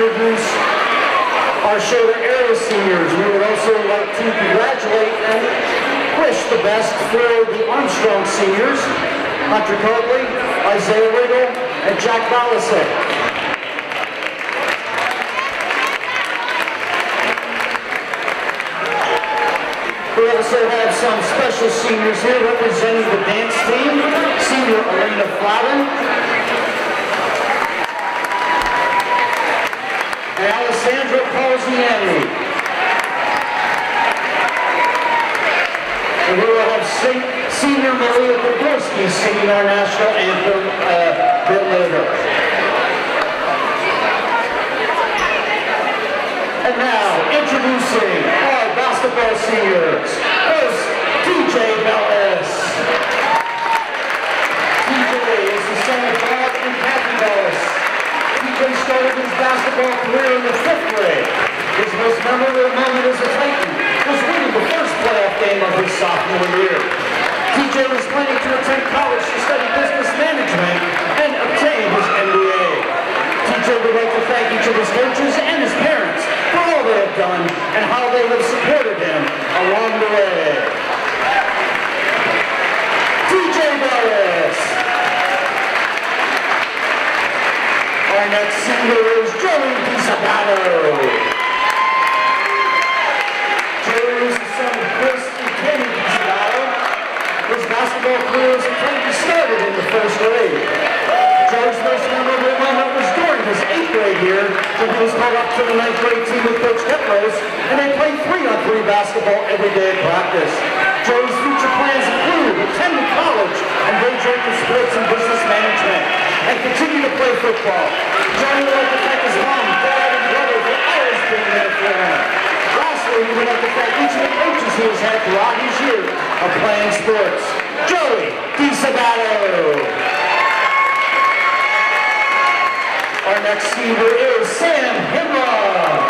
introduce our Shaler area seniors. We would also like to congratulate and wish the best for the Armstrong seniors, Hunter Coakley, Isaiah Riggle, and Jack Balasek. We also have some special seniors here representing the dance team. Senior Elena Flavin and Alessandra Pausiani. And we will have Senior Maria Podolsky singing our national anthem a bit later. And now, introducing our basketball seniors. First, DJ Bellis. DJ is the son of Bob and Kathy Bellis. DJ started his basketball career in the 5th grade. His most memorable moment as a Titan was winning the first playoff game of his sophomore year. DJ was planning to attend college to study business management and obtain his MBA. DJ would like to thank each of his coaches and his parents for all they have done and how they have supported him along the way. DJ Bellis. Our next singer is Joey DiSabato. Joey is the son of Chris and Kenny DiSabato. His basketball career started in the 1st grade. Joey's most memorable moment was during his 8th grade year when he was called up to the 9th grade team with Coach Kepros, and they played 3-on-3 basketball every day at practice. Joey's future plans include attending college and majoring in sports and business management, and continue to play football. Joey would like to thank his mom, dad, and brother for always being there for him. Lastly, we would like to thank each of the coaches he has had throughout his year of playing sports. Joey DiSabato. Our next senior is Sam Himrock.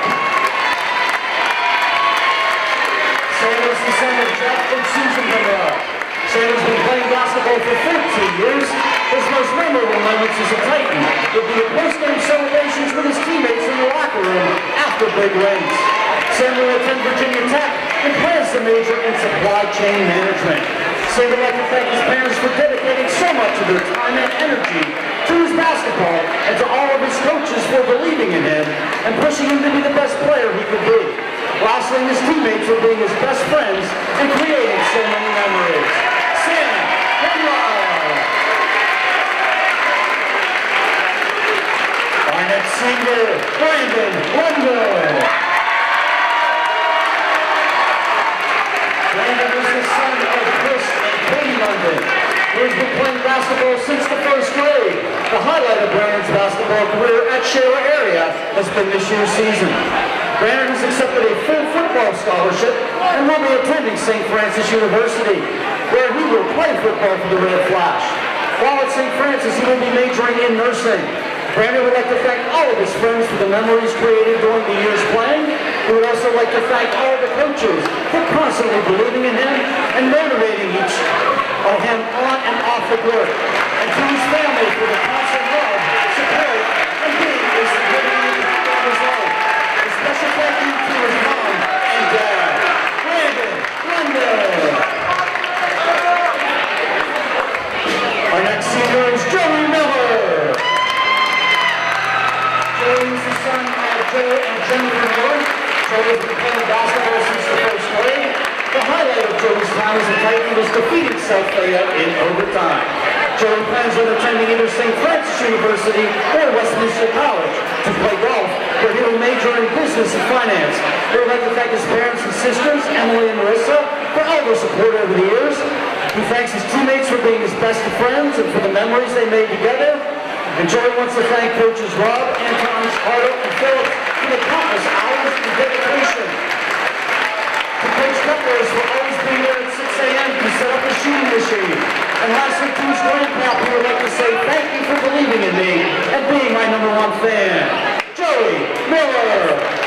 Sam is the son of Jeff and Susan Himrock. Sam has been playing basketball for 14 years. His most memorable moments as a Titan would be the post-game celebrations with his teammates in the locker room after big wins. Sam will attend Virginia Tech and plans to major in supply chain management. Sam would like to thank his parents for dedicating so much of their time and energy to his basketball and to all of his coaches for believing in him and pushing him to be the best player he could be. Lastly, his teammates for being his best friends and creating so many memories. Sam Himrock. Our next singer, Brandon London. Brandon is the son of Chris and Katie London, who has been playing basketball since the 1st grade. The highlight of Brandon's basketball career at Shaler area has been this year's season. Brandon has accepted a full football scholarship and will be attending St. Francis University, where he will play football for the Red Flash. While at St. Francis, he will be majoring in nursing. Brandon would like to thank all of his friends for the memories created during the years playing. He would also like to thank all the coaches for constantly believing in him and motivating each of him on and off the court. And to his family for the constant love, support, and being a significant part of his life. A special thank you to his mom and dad. Brandon London. Our next senior is Joey Miller. Joey is the son of Joe and Jennifer Miller. Joey has been playing basketball since the 1st grade. The highlight of Joey's time as a Titan was defeating South Fayette in overtime. Joey plans on attending either St. Francis University or Westminster College to play golf, where he will major in business and finance. We would like to thank his parents and sisters, Emily and Marissa, for all their support over the years. He thanks his teammates for being his best of friends and for the memories they made together. And Joey wants to thank coaches Rob, Anton, Carter, and Phillips for the countless hours of dedication. To Coach Kepros for always being there at 6 a.m. to set up a shooting machine. And lastly, to his grandpa, who would like to say thank you for believing in me and being my #1 fan. Joey Miller.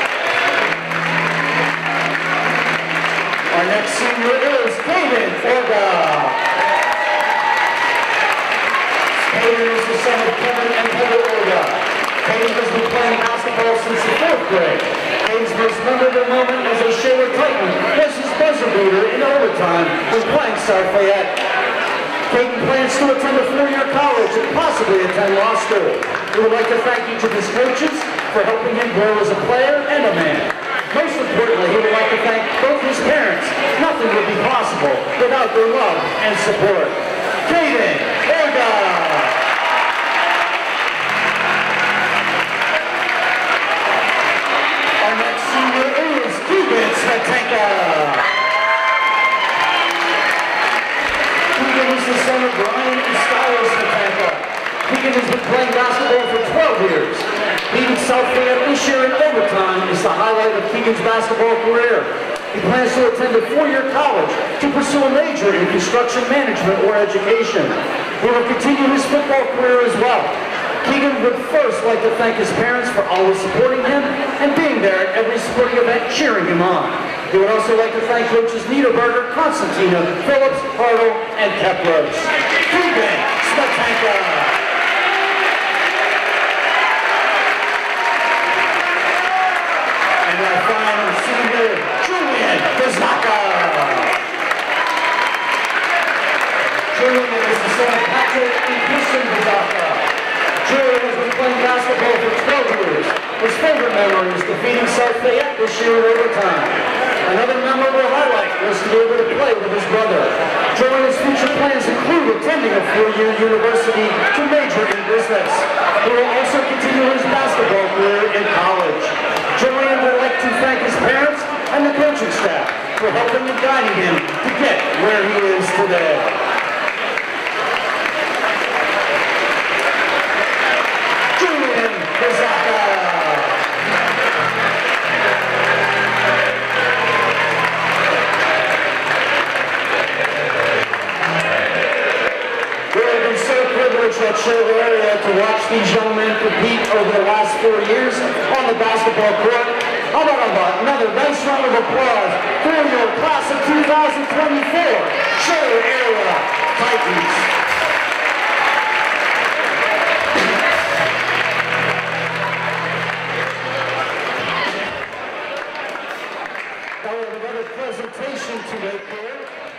Our next senior is David Orga. David is the son of Kevin and Heather Orga. Caden has been playing basketball since the 4th grade. Caden's most memorable moment as a Shaler Titan was his buzzer beater in overtime when playing South Fayette. Caden plans to attend a 4-year college and possibly attend law school. We would like to thank each of his coaches for helping him grow as a player and a man. Most importantly, he would like to thank both his parents. Nothing would be possible without their love and support. Caden Orga! Our next senior is Keegan Smetanka. Keegan is the son of Brian and Skylar Smetanka. Keegan has been playing basketball for 12 years. Beating South Fayette this year in overtime is the highlight of Keegan's basketball career. He plans to attend a 4-year college to pursue a major in construction management or education. He will continue his football career as well. Keegan would first like to thank his parents for always supporting him and being there at every sporting event cheering him on. He would also like to thank coaches Niederberger, Constantina, Phillips, Hartle, and Kepros. Keegan Smetanka. And our final senior, Julian Gazaka. Julian is the son of Patrick and Kristen Gazaka. Julian has been playing basketball for 12 years. His favorite memory is defeating South Fayette this year in overtime. Another memorable highlight was to be able to play with his brother. Julian's future plans include attending a 4-year university to major in business. He will also continue his basketball career in college. Julian would like to thank his parents and the coaching staff for helping and guiding him to get where he is today. Julian Gazaka. We have been so privileged at Shaler area to watch these young men compete over the last 4 years on the basketball court. How about another nice round of applause for your class of 2024 Shaler area Titans. Now we have another presentation to make here.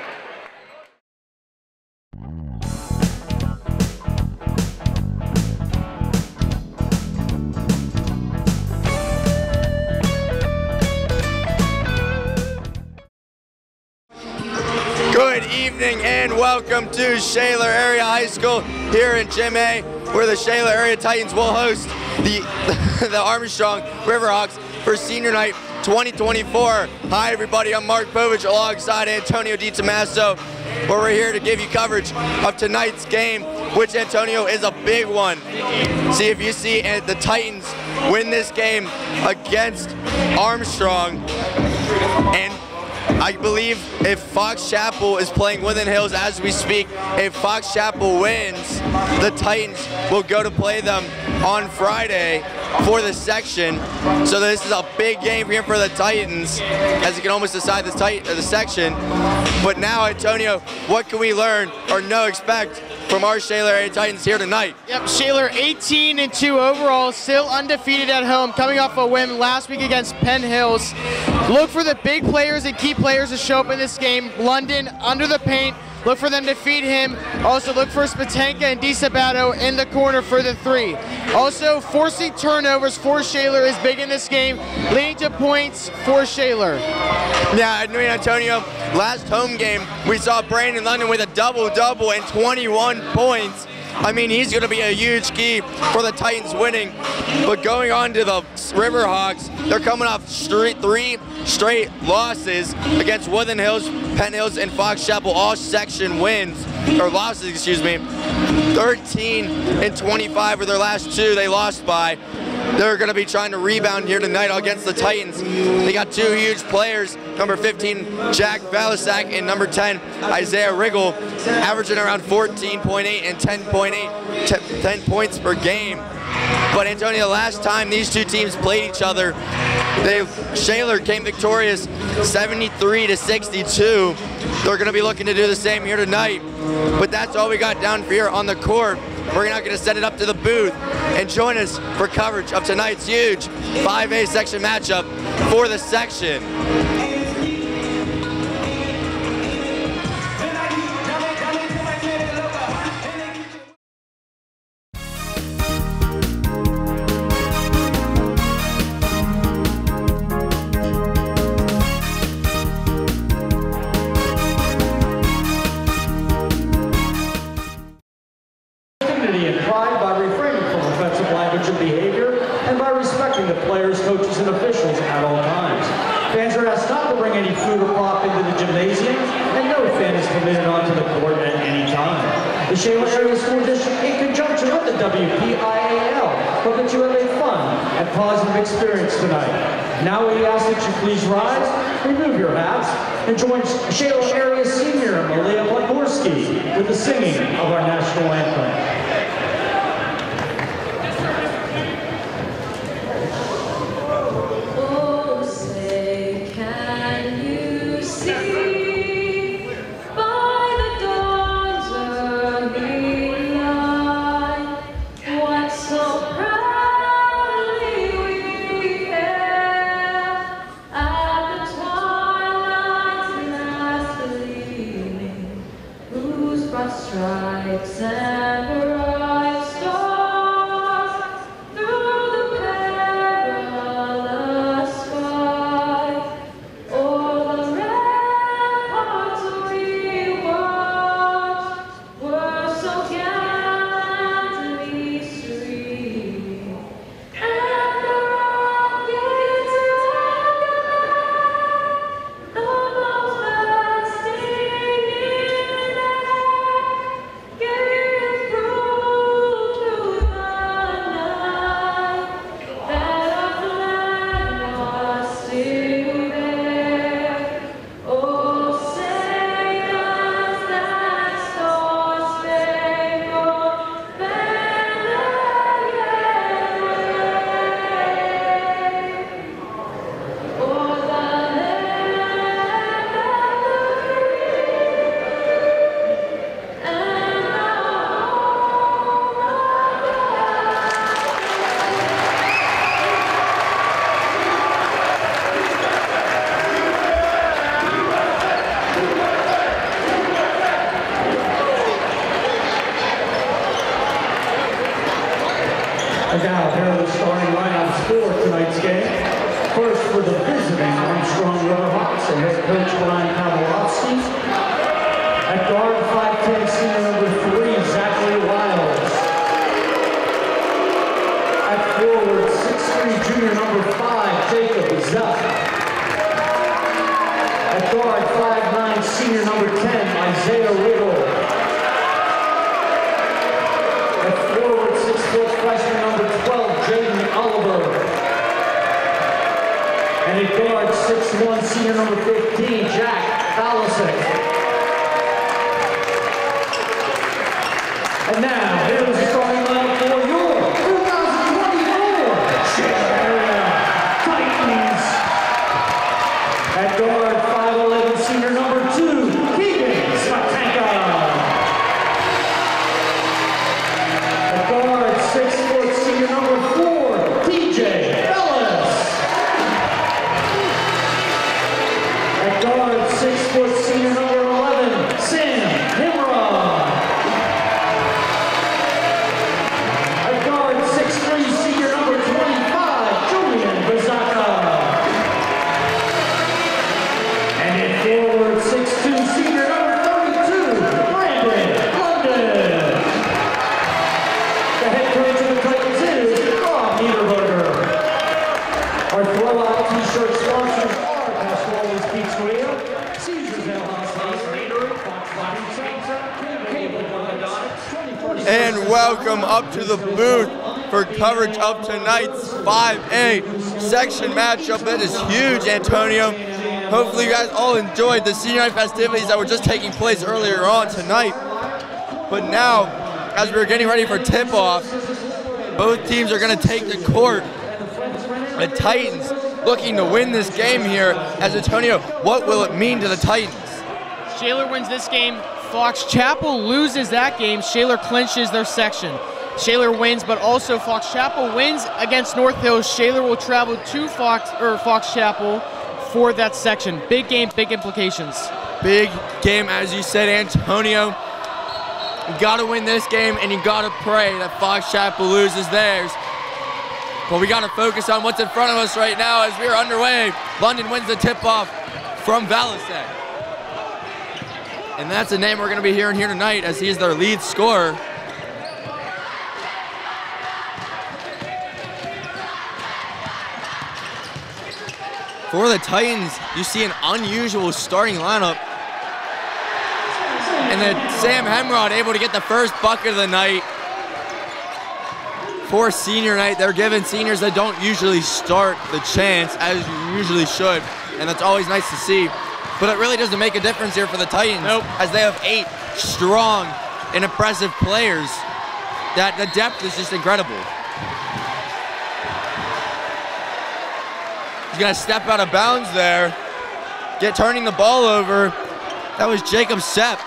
Good evening and welcome to Shaler Area High School here in Gym A, where the Shaler Area Titans will host the Armstrong Riverhawks for Senior Night 2024. Hi everybody, I'm Mark Povich alongside Antonio DiTomaso, where we're here to give you coverage of tonight's game, which, Antonio, is a big one. See if you see the Titans win this game against Armstrong, and I believe if Fox Chapel is playing Woodland Hills as we speak, if Fox Chapel wins, the Titans will go to play them on Friday for the section. So this is a big game here for the Titans, as you can almost decide the section. But now, Antonio, what can we learn or expect from our Shaler Area Titans here tonight? Yep, Shaler 18-2 overall, still undefeated at home, coming off a win last week against Penn Hills. Look for the big players and key players to show up in this game. London under the paint. Look for them to feed him. Also look for Smetanka and DiSabato in the corner for the 3. Also, forcing turnovers for Shaler is big in this game, leading to points for Shaler. Yeah, I mean, Antonio, last home game, we saw Brandon London with a double-double and 21 points. I mean, he's going to be a huge key for the Titans winning. But going on to the Riverhawks, they're coming off 3 straight losses against Woodland Hills, Penn Hills, and Fox Chapel, all section wins, or losses, excuse me. 13-25 were their last 2 they lost by. They're going to be trying to rebound here tonight against the Titans. They got 2 huge players, number 15, Jack Valisak, and number 10, Isaiah Riggle, averaging around 14.8 and 10 points per game. But Antonio, last time these 2 teams played each other, Shaler came victorious 73-62. They're going to be looking to do the same here tonight. But that's all we got down here on the court. we're now going to send it up to the booth and join us for coverage of tonight's huge 5A section matchup for the section. And pride by refraining from offensive language and behavior, and by respecting the players, coaches, and officials at all times. Fans are asked not to bring any food or pop into the gymnasium, and no fan is permitted onto the court at any time. The Shaler Area School District, in conjunction with the WPIAL, hope that you have a fun and positive experience tonight. Now we ask that you please rise, remove your hats, and join Shaler Area Senior Malia Podgorski with the singing of our national anthem. Stripes and bright stars through the perilous fight, o'er the ramparts we watched were so gallantly streaming, and the rockets the most bursting in gave proof to the night that our flag was still there. Oh, say does that star-spangled banner yet wave o'er the land of the free and And now, here are the starting lineups for tonight's game. First, for the visiting Armstrong Riverhawks and head coach Brian Pavlovsky. At guard, 5'10", senior number 3, Zachary Wiles. At forward, 6'3", junior number 5, Jacob Zepp. At guard, 5'9", senior number 10, Isaiah Riggle. At forward, 6' freshman number 12, Jaden Oliver. And at guard, 6'1", senior number 15, Jack Balasek. And now, here's the starting lineup for your 2024 Shaler Area Titans. At guard, 5'11", senior number 2, Keegan Smatanka. At guard, 6' senior number 4, TJ Ellis. At guard, 6' senior number 11, Sam Nimrod. At guard, 6'3", senior number 25, Julian Bazaka. And at forward, 6'2", senior number 32, Brandon London. The head coach of the Titans is Rob Niederberger. Our throwout t-shirt sponsors are Pasquale's Pizzeria, Caesar's Ale House, Fox Lighting Center, Cable Orthodontics, 2040. And welcome up to the booth for coverage of tonight's 5A section matchup. That is huge, Antonio. Hopefully you guys all enjoyed the senior night festivities that were just taking place earlier on tonight. But now, as we're getting ready for tip-off, both teams are going to take the court. The Titans looking to win this game here. As Antonio, what will it mean to the Titans? Shaler wins this game Fox Chapel loses that game, Shaler clinches their section. Shaler wins, but also Fox Chapel wins against North Hills. Shaler will travel to Fox Chapel for that section. Big game, big implications. Big game, as you said, Antonio. You got to win this game, and you got to pray that Fox Chapel loses theirs. But we got to focus on what's in front of us right now as we are underway. London wins the tip-off from Valasek. And that's a name we're going to be hearing here tonight as he is their lead scorer. For the Titans, you see an unusual starting lineup. And then Sam Hemrod able to get the first bucket of the night. For senior night, they're giving seniors that don't usually start the chance, as you usually should. And that's always nice to see. But it really doesn't make a difference here for the Titans, as they have 8 strong and impressive players. That the depth is just incredible. He's gonna step out of bounds there, turning the ball over. That was Jacob Sepp.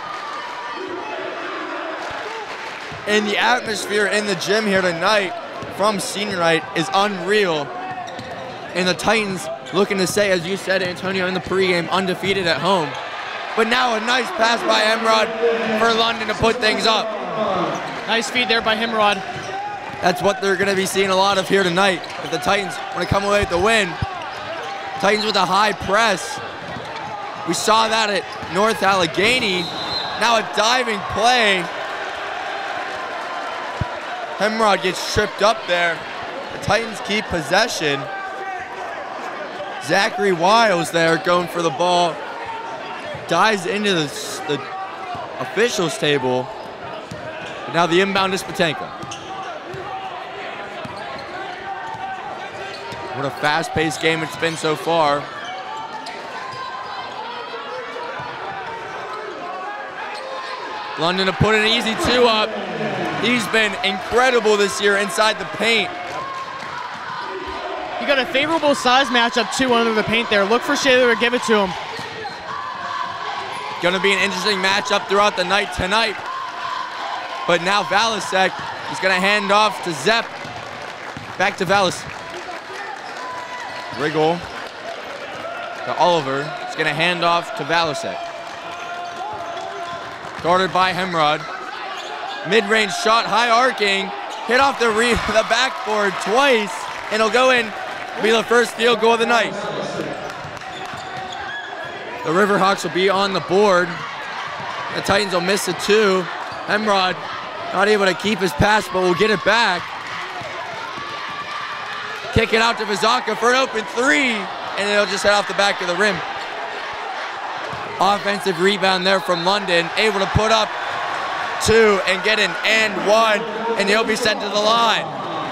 And the atmosphere in the gym here tonight from senior night is unreal. And the Titans looking to stay, as you said, Antonio, in the pregame, undefeated at home. But now a nice pass by Hemrod for London to put things up. Nice feed there by Hemrod. That's what they're gonna be seeing a lot of here tonight. If the Titans want to come away with the win, Titans with a high press. We saw that at North Allegheny. Now a diving play. Hemrod gets tripped up there. The Titans keep possession. Zachary Wiles there going for the ball. Dives into the officials table. But now the inbound is Patenka. What a fast-paced game it's been so far. London to put an easy 2 up. He's been incredible this year inside the paint. You got a favorable size matchup too under the paint there. Look for Shaler to give it to him. Gonna be an interesting matchup throughout the night tonight. But now Valasek is gonna hand off to Zepp. Back to Valasek. Wriggle to Oliver. He's gonna hand off to Valasek. Guarded by Hemrod. Mid-range shot, high arcing. Hit off the backboard twice, and it'll go in. Be the first field goal of the night. The Riverhawks will be on the board. The Titans will miss a 2. Hemrod not able to keep his pass, but will get it back. Kick it out to Vizaka for an open 3, and it'll just head off the back of the rim. Offensive rebound there from London, able to put up 2 and get an and 1, and he'll be sent to the line.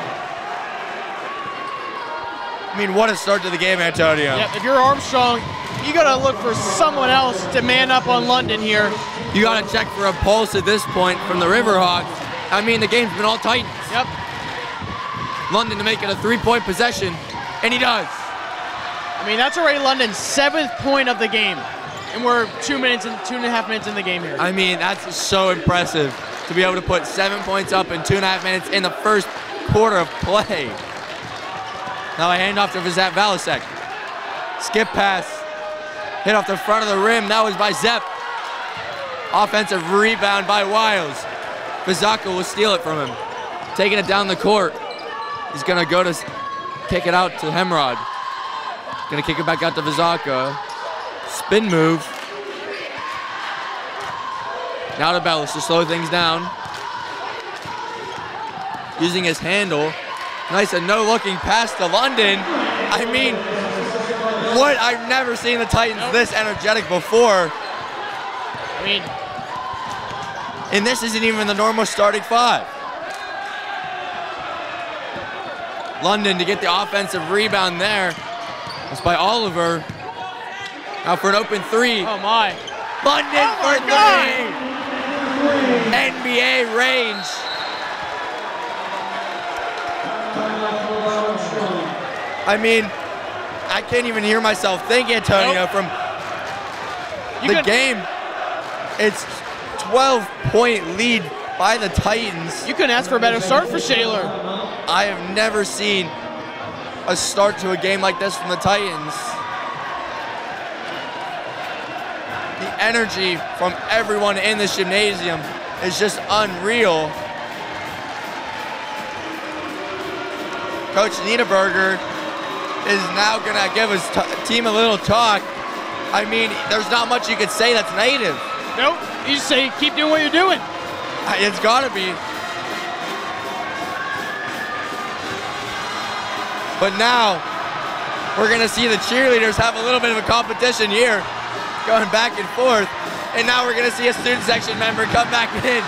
I mean, what a start to the game, Antonio. Yep, if you're Armstrong, you gotta look for someone else to man up on London here. You gotta check for a pulse at this point from the Riverhawks. I mean, the game's been all Titans. Yep. London to make it a 3-point possession, and he does. I mean, that's already London's 7th point of the game. And we're 2.5 minutes in the game here. I mean, that's so impressive to be able to put 7 points up in 2.5 minutes in the first quarter of play. Now I hand off to Vizat Valasek. Skip pass. Hit off the front of the rim. That was by Zepp. Offensive rebound by Wiles. Vizaka will steal it from him. Taking it down the court. He's going to go to kick it out to Hemrod. Going to kick it back out to Vizaka. Spin move. Now to Bellis to slow things down. Using his handle. Nice and no-looking pass to London. I mean, what? I've never seen the Titans this energetic before. I mean, and this isn't even the normal starting 5. London to get the offensive rebound there. That's by Oliver. Now for an open 3. oh my. London Oh for my 3. NBA range. I mean, I can't even hear myself think, Antonio, from the game. It's 12-point lead by the Titans. You couldn't ask for a better start for Shaler. I have never seen a start to a game like this from the Titans. The energy from everyone in this gymnasium is just unreal. Coach Niederberger is now gonna give his team a little talk. I mean, there's not much you could say that's negative. Nope, you just say keep doing what you're doing. It's gotta be. But now, we're gonna see the cheerleaders have a little bit of a competition here, going back and forth. And now we're gonna see a student section member come back in.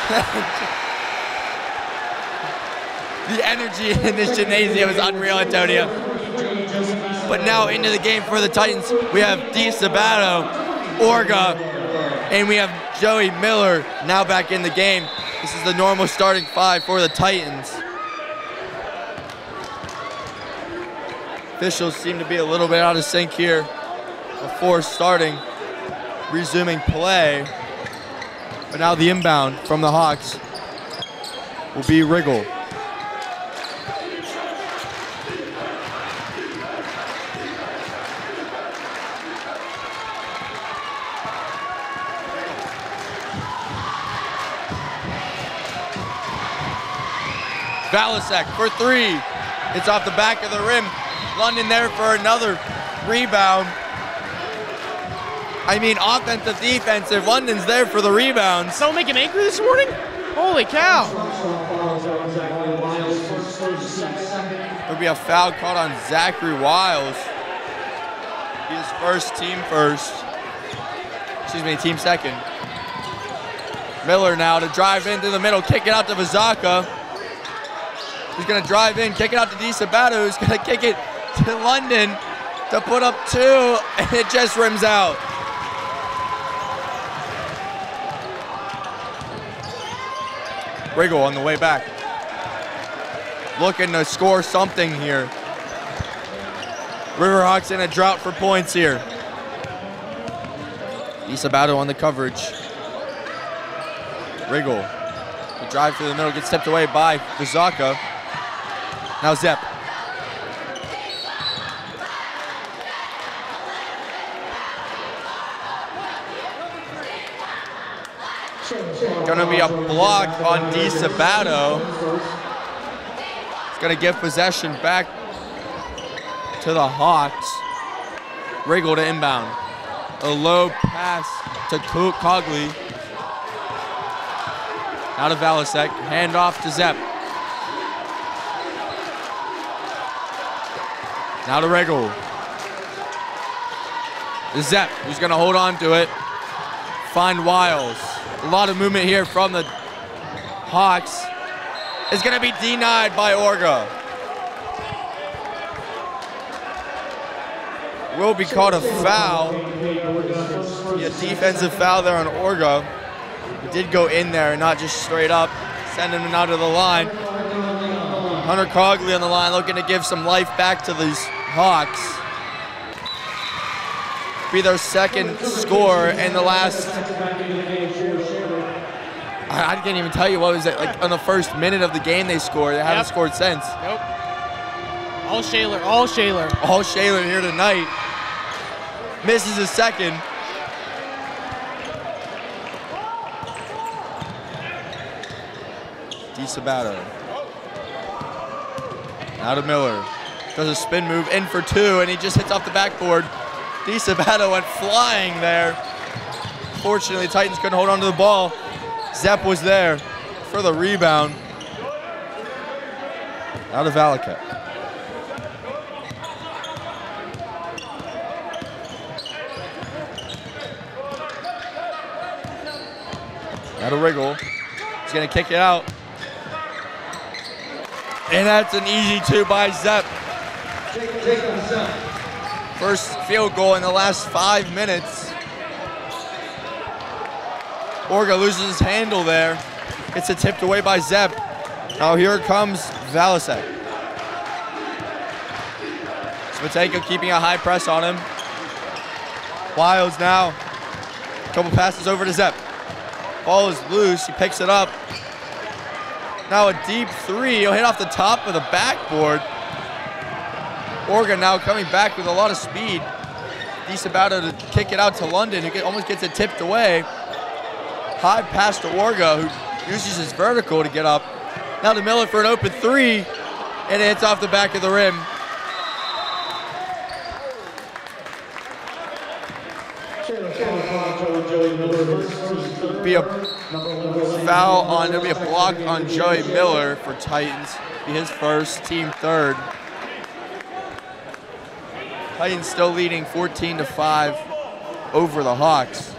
The energy in this gymnasium is unreal, Antonio. But now into the game for the Titans, we have Di Sabato, Orga, and we have Joey Miller now back in the game. This is the normal starting five for the Titans. Officials seem to be a little bit out of sync here before starting, resuming play. But now the inbound from the Hawks will be Riggle. Valasek for three. It's off the back of the rim. London there for another rebound. I mean, offensive, defensive. London's there for the rebounds. Someone make him angry this morning? Holy cow. There'll be a foul called on Zachary Wiles. He's first, team first. Excuse me, team second. Miller now to drive into the middle, kick it out to Vizaka. He's gonna drive in, kick it out to Di Sabato, who's gonna kick it to London to put up two, and it just rims out. Riggle on the way back. Looking to score something here. Riverhawks in a drought for points here. Di Sabato on the coverage. Riggle. The drive through the middle gets tipped away by Vizaka. Now Zepp. Gonna be a block on Di Sabato. It's gonna give possession back to the Hawks. Riggle to inbound. A low pass to Cogley. Out of Valasek, hand off to Zepp. Now to Riggle. Zepp, who's gonna hold on to it. Find Wiles. A lot of movement here from the Hawks. Is gonna be denied by Orga. Will be called a foul. A defensive foul there on Orga. He did go in there and not just straight up, sending him out of the line. Hunter Cogley on the line looking to give some life back to these Hawks. Be their second score in the last, I can't even tell you what was it, like on the first minute of the game they scored. They haven't scored since. Nope. All Shaler, all Shaler. All Shaler here tonight. Misses his second. Di Sabato. Now to Miller. Does a spin move in for two, and he just hits off the backboard. Di Sabato went flying there. Fortunately, Titans couldn't hold on to the ball. Zepp was there for the rebound. Now to Valaket. Now to Riggle. He's gonna kick it out. And that's an easy two by Zepp. First field goal in the last 5 minutes. Orga loses his handle there. Gets it tipped away by Zepp. Now here comes Valasek. Smateko keeping a high press on him. Wiles now. Couple passes over to Zepp. Ball is loose. He picks it up. Now a deep three. He'll hit off the top of the backboard. Oregon now coming back with a lot of speed. DeSabato to kick it out to London, who almost gets it tipped away. High pass to Orga, who uses his vertical to get up. Now to Miller for an open three, and it hits off the back of the rim. Be a foul on, there'll be a block on Joey Miller for Titans. Be his first, team third. Titans still leading 14-5 over the Hawks.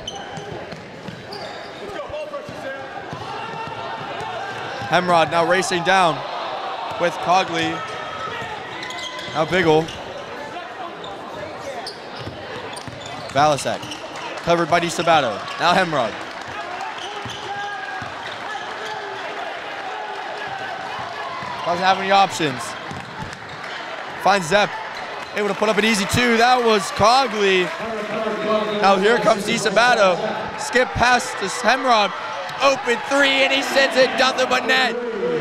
Hemrod now racing down with Cogley. Now Biggle. Balasek covered by DeSabato. Now Hemrod. Doesn't have any options. Finds Zepp. Able to put up an easy two. That was Cogley. Now here comes DeSabato. Skip pass to Hemrod. Open three, and he sends it nothing but net.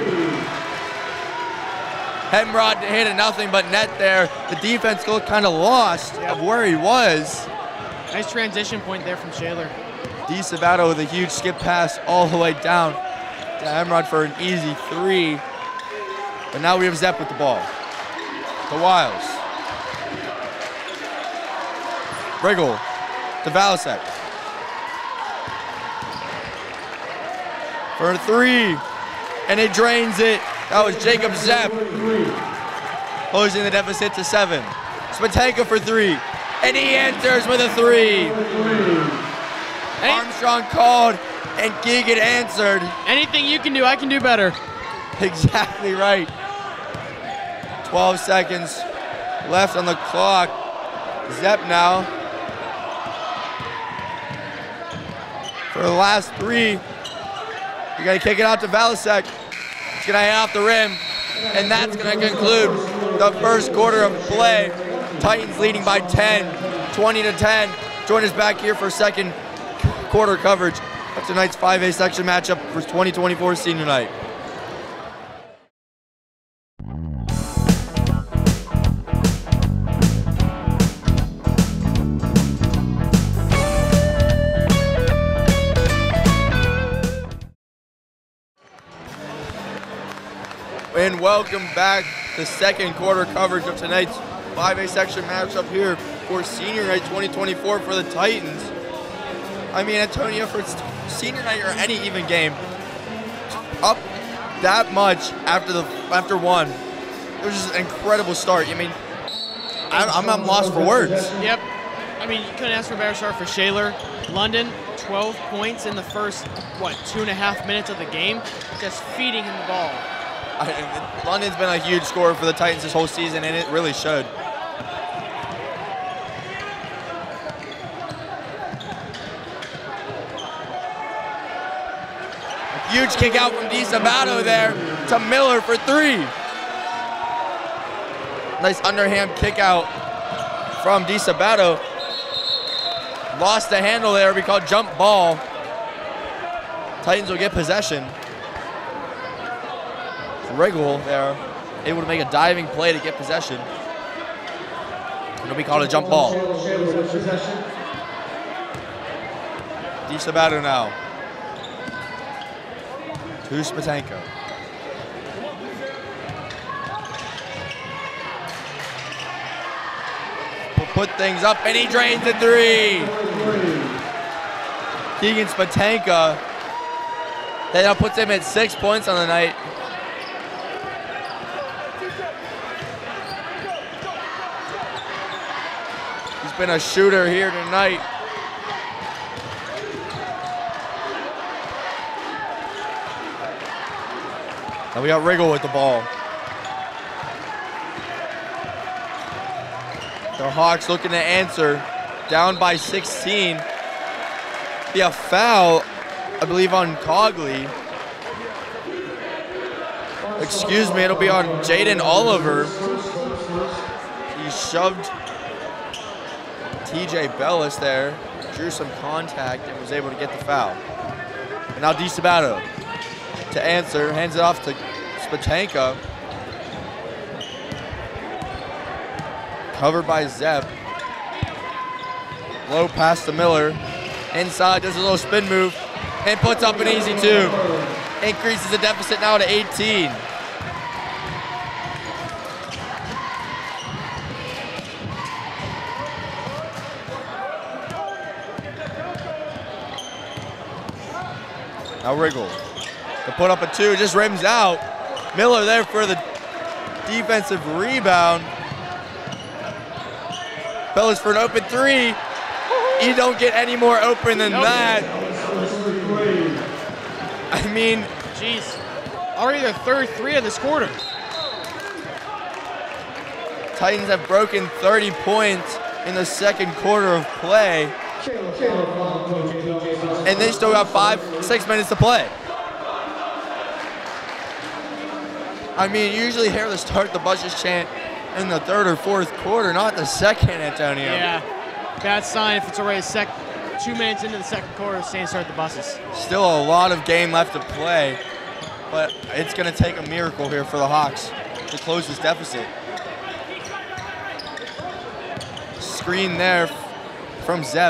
Hemrod hit a nothing but net there. The defense looked kind of lost of where he was. Nice transition point there from Shaler. DeSabato with a huge skip pass all the way down to Hemrod for an easy three. But now we have Zepp with the ball. To Wiles. Riggle to Valasek. For a three, and it drains it. That was Jacob Zepp. Closing the deficit to 7. Spatanka for three, and he answers with a three. Armstrong called, and Keegan answered. Anything you can do, I can do better. Exactly right. 12 seconds left on the clock. Zepp now. For the last three. You gotta kick it out to Valasek. It's gonna hit off the rim, and that's gonna conclude the first quarter of play. Titans leading by 10, 20-10. Join us back here for second quarter coverage of tonight's 5A section matchup for 2024 senior night. And welcome back to second quarter coverage of tonight's 5A section matchup here for senior night 2024 for the Titans. I mean, Antonio, for senior night or any even game, up that much after one. It was just an incredible start. I mean, I'm lost for words. Yep. I mean, you couldn't ask for a better start for Shaler. London, 12 points in the first, 2.5 minutes of the game, just feeding him the ball. London's been a huge scorer for the Titans this whole season, and it really showed. A huge kick out from DeSabato there to Miller for three. Nice underhand kick out from DeSabato. Lost the handle there. We call jump ball. Titans will get possession. Riggle there, able to make a diving play to get possession. It'll be called a jump ball. DeSabato now. To Spatanka. Will put things up, and he drains the three. Keegan Spatanka. That now puts him at 6 points on the night. Been a shooter here tonight. And we got Riggle with the ball. The Hawks looking to answer, down by 16. Be a foul, I believe, on Cogley. Excuse me, it'll be on Jaden Oliver. He shoved TJ Bellis there, drew some contact, and was able to get the foul. And now DiSabato to answer, hands it off to Spatanka. Covered by Zepp. Low pass to Miller. Inside, does a little spin move and puts up an easy 2. Increases the deficit now to 18. Now Riggle to put up a 2, just rims out. Miller there for the defensive rebound. Bellis for an open 3. You don't get any more open than that. I mean, jeez. Already their third 3 of this quarter. Titans have broken 30 points in the second quarter of play. And they still got 5-6 minutes to play. I mean, you usually hear the start the buses chant in the third or fourth quarter, not the second, Antonio. Yeah, bad sign if it's already 2 minutes into the second quarter saying start the buses. Still a lot of game left to play, but it's going to take a miracle here for the Hawks to close this deficit. Screen there from Zepp.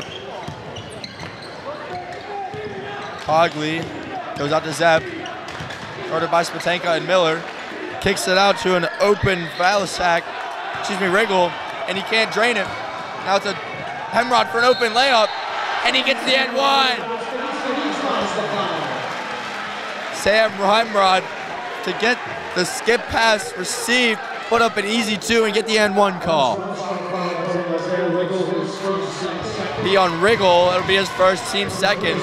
Cogley goes out to Zepp. Guarded by Spatanka and Miller. Kicks it out to an open Riggle, and he can't drain it. Now it's a Hemrod for an open layup, and he gets the end one. Sam Hemrod to get the skip pass received, put up an easy 2 and get the end one call. Be on Riggle, it'll be his first, team second.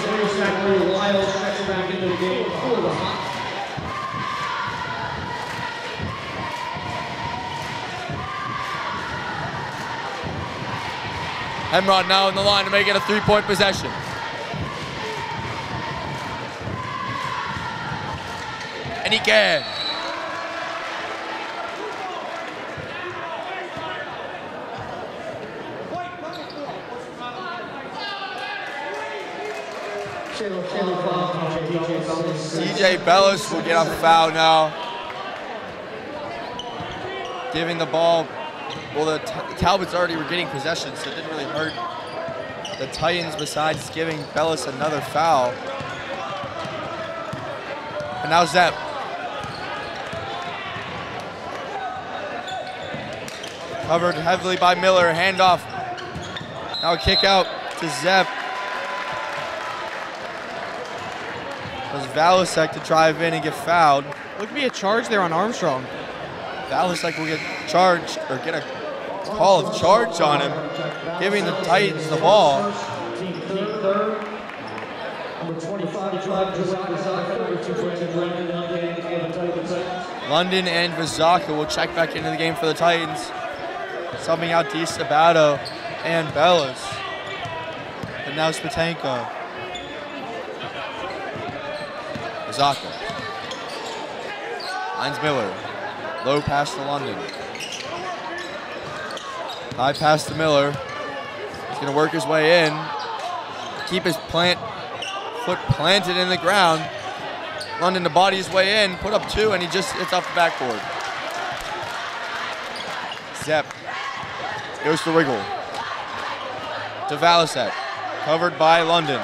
Hemrod now in the line to make it a 3-point possession. And he can. DJ Bellis will get a foul now. Giving the ball. Well, the Talbots already were getting possession, so it didn't really hurt the Titans besides giving Bellis another foul. And now Zepp. Covered heavily by Miller, handoff. Now a kick out to Zepp. It was Valasek to drive in and get fouled. Look to be a charge there on Armstrong. Valasek will get charged, or get a call of charge on him, giving the Titans the ball. London and Vizaka will check back into the game for the Titans. Subbing out DiSabato and Bellis. And now Spatanka. Vizaka. Lines Miller. Low pass to London. High pass to Miller. He's going to work his way in. Keep his foot planted in the ground. London to body his way in, put up 2, and it's off the backboard. Zepp goes to Riggle. To Valasek. Covered by London.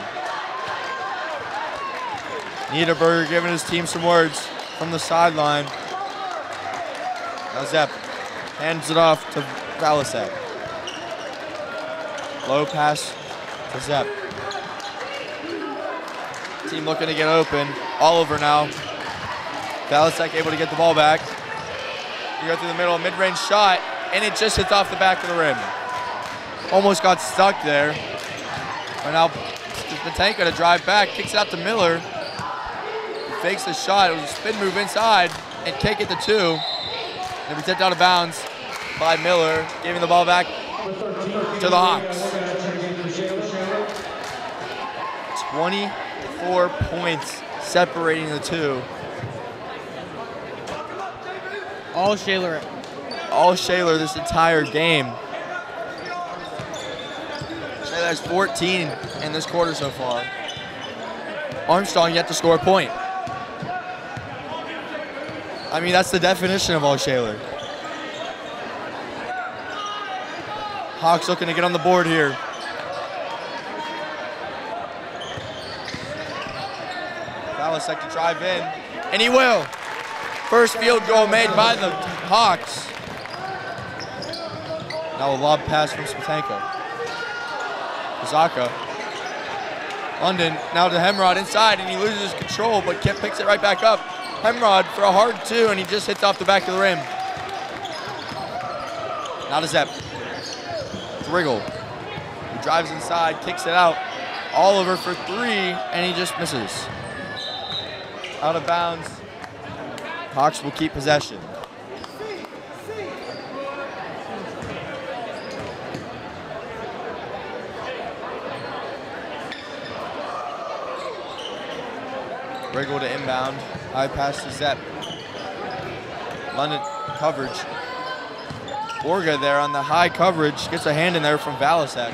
Niederberger giving his team some words from the sideline. Now Zepp hands it off to Valasek. Low pass to Zepp. Team looking to get open. Oliver now. Valasek able to get the ball back. You go through the middle, mid-range shot, and it just hits off the back of the rim. Almost got stuck there. But now Spatanka to drive back, kicks it out to Miller. He fakes the shot. It was a spin move inside, and can't get the 2. And be tipped out of bounds by Miller, giving the ball back to the Hawks. 24 points separating the 2. All Shaler. All Shaler this entire game. Shaler has 14 in this quarter so far. Armstrong yet to score a point. I mean, that's the definition of all Shaler. Hawks looking to get on the board here. Valasek to drive in, and he will. First field goal made by the Hawks. Now a lob pass from Spatanko. Zaka. London now to Hemrod inside, and he loses control, but Kip picks it right back up. Hemrod for a hard two, and he just hits off the back of the rim. Now to Zepp. To Riggle. He drives inside, kicks it out. Oliver for three, and he just misses. Out of bounds. Hawks will keep possession. Riggle to inbound. High pass to Zepp. London coverage. Orga there on the high coverage. Gets a hand in there from Valasek.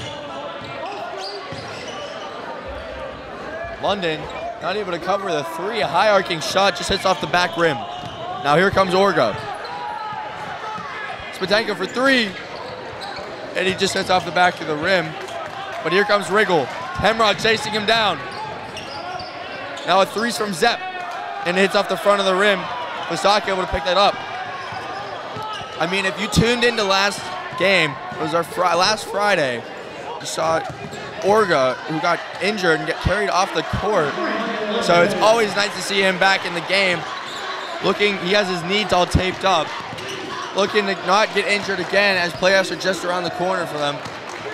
London not able to cover the three. A high arcing shot just hits off the back rim. Now here comes Orga. Spatanko for three. And he just hits off the back of the rim. But here comes Riggle. Hemrod chasing him down. Now a three's from Zepp, and it hits off the front of the rim. Vasaka able to pick that up. I mean, if you tuned into last game, it was our last Friday, you saw Orga, who got injured and get carried off the court. So it's always nice to see him back in the game. Looking, he has his knees all taped up. Looking to not get injured again, as playoffs are just around the corner for them.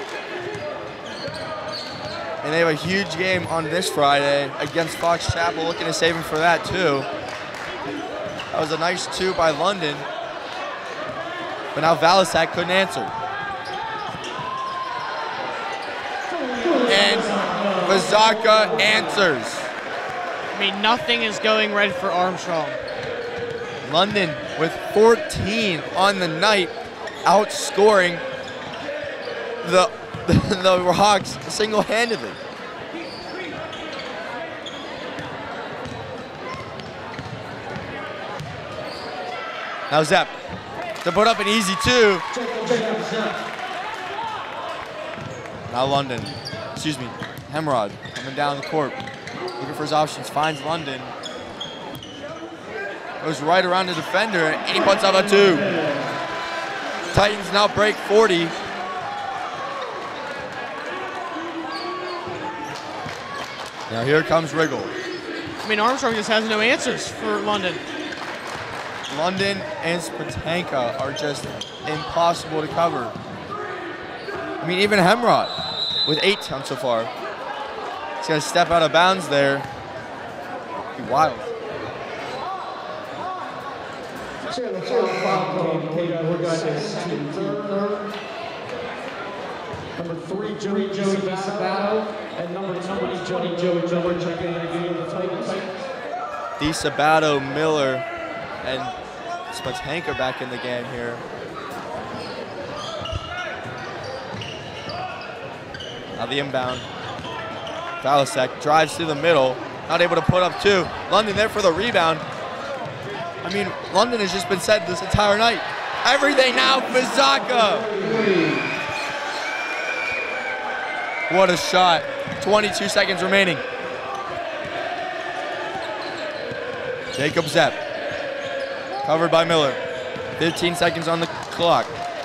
And they have a huge game on this Friday against Fox Chapel, looking to save him for that too. That was a nice two by London. But now Valasek couldn't answer. And Vazaka answers. I mean, nothing is going right for Armstrong. London with 14 on the night, outscoring the Hawks single-handedly. Now Zepp to put up an easy two. Now London, Hemrod coming down the court, looking for his options, finds London. Goes right around the defender, and he puts up a two. Titans now break 40. Now here comes Riggle. I mean, Armstrong just has no answers for London. London and Spatanka are just impossible to cover. I mean, even Hemrod with 8 attempts so far. He's gonna step out of bounds there. Be wild. Number 3, Joey Sabato, and number 20, Joey Miller checking in again with the Titans. Sabato, Miller, and Spatanka back in the game here. Now the inbound. Valasek drives through the middle, not able to put up two. London there for the rebound. I mean, London has just been said this entire night. Everything now, Vizaka. What a shot. 22 seconds remaining. Jacob Zepp. Covered by Miller. 15 seconds on the clock.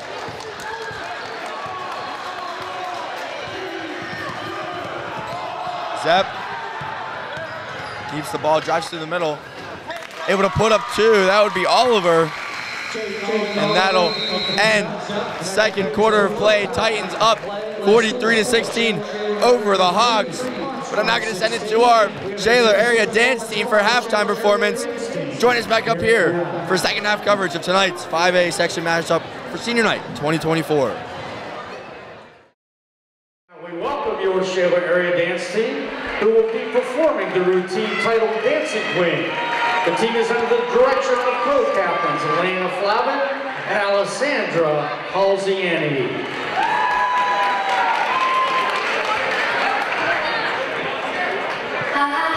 Zepp keeps the ball, drives through the middle. Able to put up two. That would be Oliver. And that'll end the second quarter of play. Titans up 43-16 over the Hogs. But I'm now going to send it to our Shaler area dance team for a halftime performance. Join us back up here for second half coverage of tonight's 5A section matchup for Senior Night 2024. We welcome your Shaler area dance team, who will be performing the routine titled Dancing Queen. The team is under the direction of co-captains Elena Flavin and Alessandra Halziani. I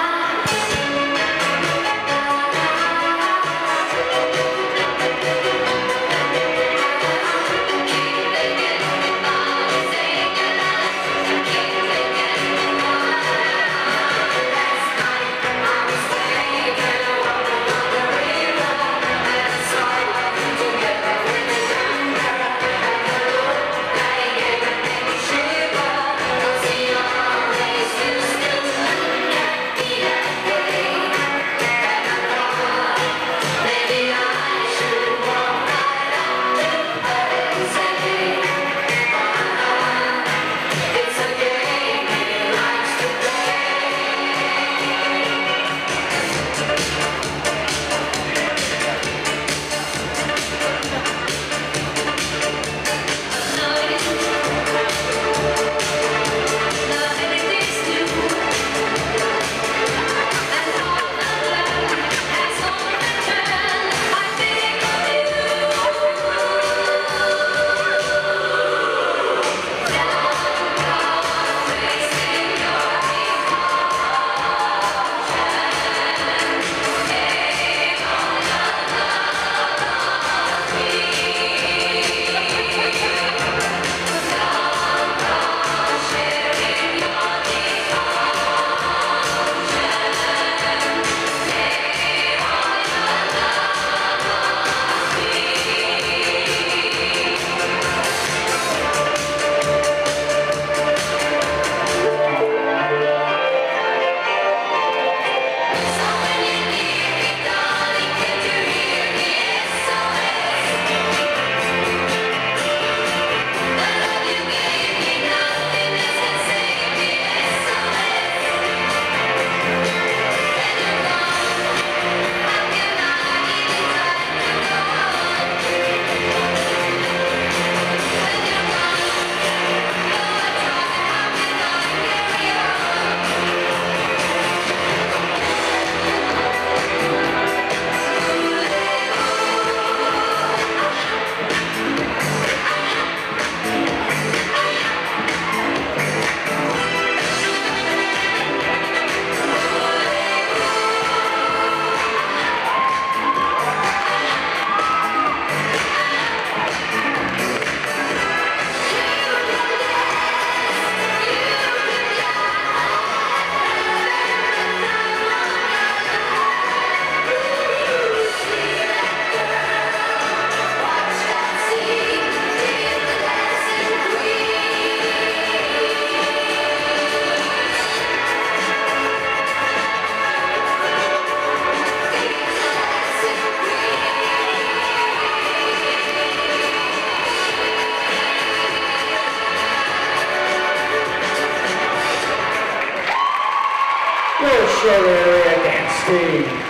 Shaler area dance team.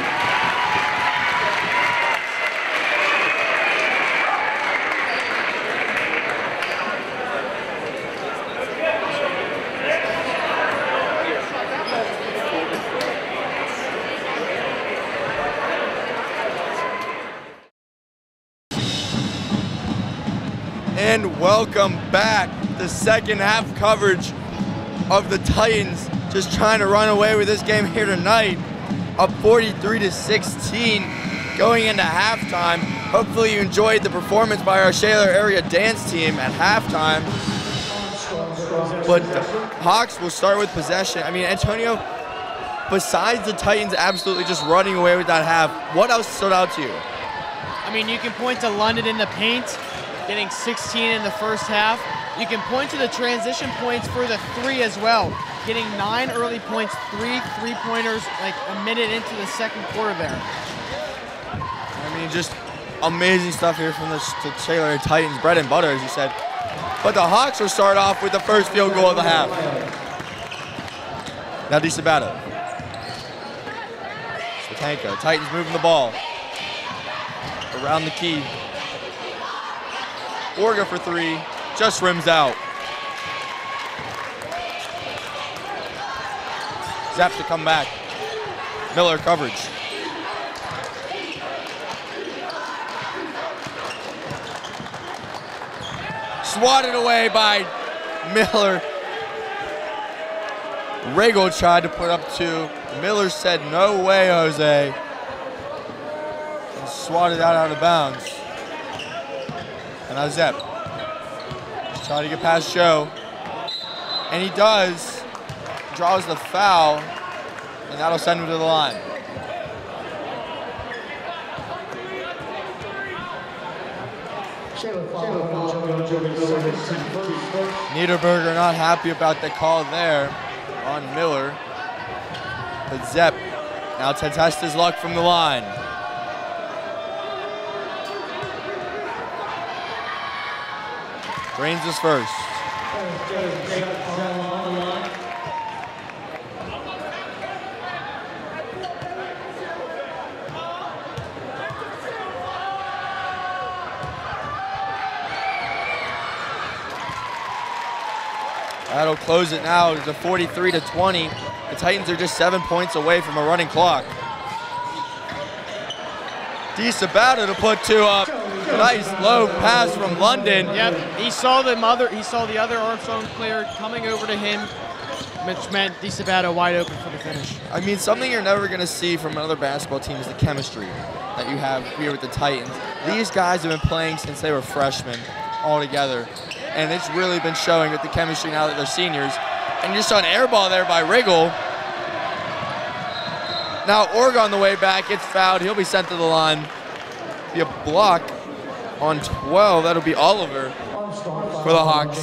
And welcome back. The second half coverage of the Titans just trying to run away with this game here tonight. Up 43-16 going into halftime. Hopefully you enjoyed the performance by our Shaler area dance team at halftime. But the Hawks will start with possession. I mean, Antonio, besides the Titans absolutely just running away with that half, what else stood out to you? I mean, you can point to London in the paint, getting 16 in the first half. You can point to the transition points for the three as well, getting 9 early points, 3 three-pointers like a minute into the second quarter there. I mean, just amazing stuff here from the Shaler Titans, bread and butter, as you said. But the Hawks will start off with the first field goal of the half. Now DiSabato. Swatanka, Titans moving the ball around the key. Orga for 3, just rims out. Zap to come back. Miller coverage. Swatted away by Miller. Regal tried to put up 2. Miller said, no way, Jose. And swatted out of bounds. And now Zep. He's trying to get past Joe. And he does. Draws the foul. And that'll send him to the line. Niederberger not happy about the call there on Miller. But Zep now to test his luck from the line. Reigns is first. That'll close it now. It's a 43-20. The Titans are just 7 points away from a running clock. DiSabato to put 2 up. Nice low pass from London. Yep, he saw the other Armstrong player coming over to him, which meant DiSabato wide open for the finish. I mean, something you're never going to see from another basketball team is the chemistry that you have here with the Titans. These guys have been playing since they were freshmen all together. And it's really been showing with the chemistry now that they're seniors. And you just saw an air ball there by Riggle. Now Orga on the way back gets fouled. He'll be sent to the line. Be a block on 12. That'll be Oliver for the Hawks.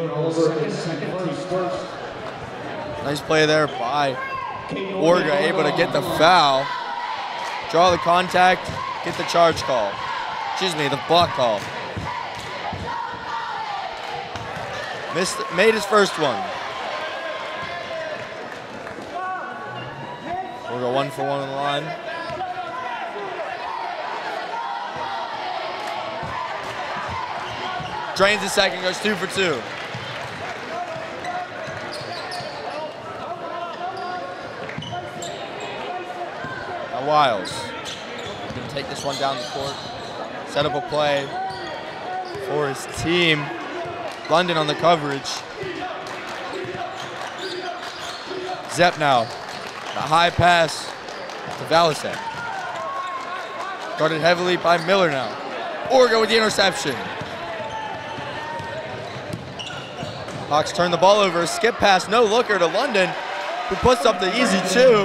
Nice play there by Orga, able to get the foul, draw the contact, get the charge call. Excuse me, the block call. Made his first one. We'll go 1 for 1 on the line. Drains the second, goes 2 for 2. Now Wiles. Going to take this one down the court. Set up a play for his team. London on the coverage. Zep now. A high pass to Valasek. Guarded heavily by Miller now. Orga with the interception. Hawks turn the ball over. Skip pass, no looker to London, who puts up the easy 2.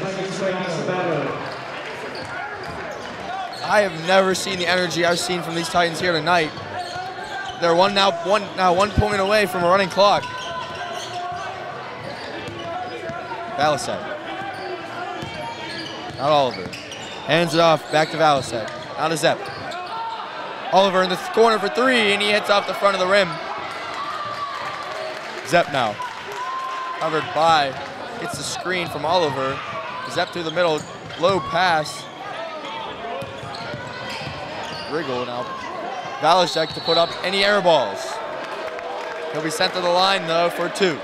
I have never seen the energy I've seen from these Titans here tonight. They're now one point away from a running clock. Valasek. Not Oliver. Hands it off, back to Valasek. Now to Zep. Oliver in the corner for 3, and he hits off the front of the rim. Zep now. Covered by, gets the screen from Oliver. Zepp through the middle, low pass. Riggle now. Valashek to put up any air balls. He'll be sent to the line though for 2.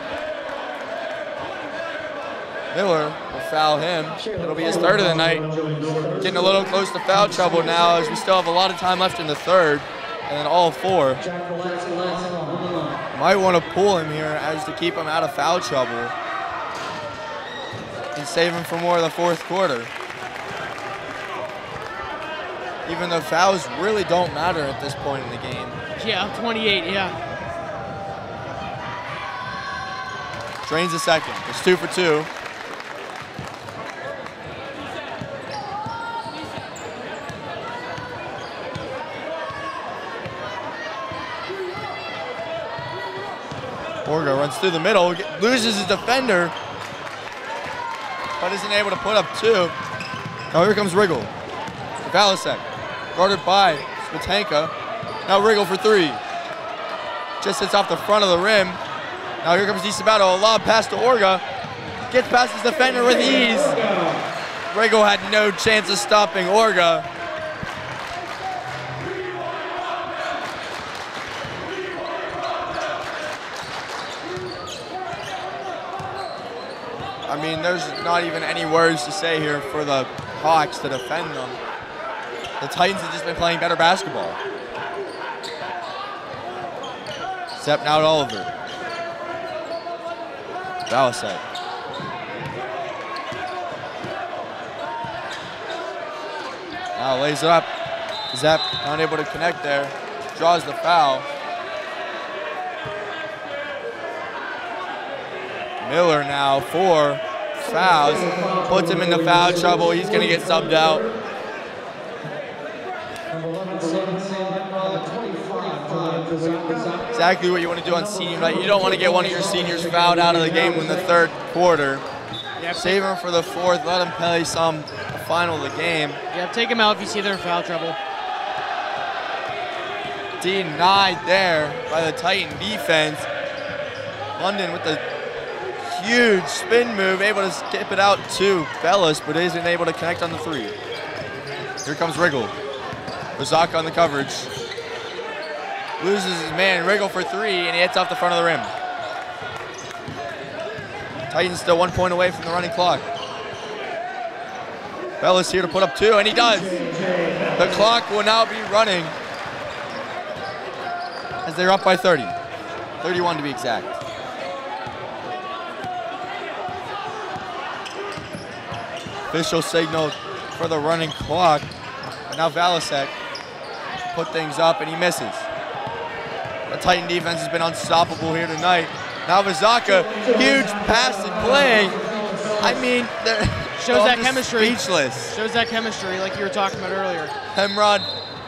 Miller will foul him. It'll be his 3rd of the night. Getting a little close to foul trouble now as we still have a lot of time left in the 3rd. And then all 4. Might want to pull him here as to keep him out of foul trouble. And save him for more of the 4th quarter. Even though fouls really don't matter at this point in the game. Yeah, 28, yeah. Drains a second. It's 2 for 2. Orga runs through the middle, loses his defender, but isn't able to put up 2. Now here comes Riggle. Valasek, guarded by Spatanka. Now Riggle for 3. Just hits off the front of the rim. Now here comes DiSabato, a lob pass to Orga. Gets past his defender with ease. Riggle had no chance of stopping Orga. I mean, there's not even any words to say here for the Hawks to defend them. The Titans have just been playing better basketball. Zepp now to Oliver. Valasek. Now lays it up. Zepp unable to connect there. Draws the foul. Miller now 4 fouls, puts him into foul trouble. He's going to get subbed out. Exactly what you want to do on senior night. You don't want to get one of your seniors fouled out of the game in the 3rd quarter. Yep. Save him for the 4th. Let him play some final of the game. Yeah, take him out if you see they're in foul trouble. Denied there by the Titan defense. London with the huge spin move, able to skip it out to Bellis, but isn't able to connect on the 3. Here comes Riggle. Kozaka on the coverage. Loses his man, Riggle for 3, and he hits off the front of the rim. Titans still 1 point away from the running clock. Bellis here to put up 2, and he does. The clock will now be running as they're up by 30. 31 to be exact. Official signal for the running clock. And now Valasek put things up and he misses. The Titan defense has been unstoppable here tonight. Now Vizaka, huge pass and play. I mean, shows that chemistry. Speechless. Shows that chemistry like you were talking about earlier. Hemrod.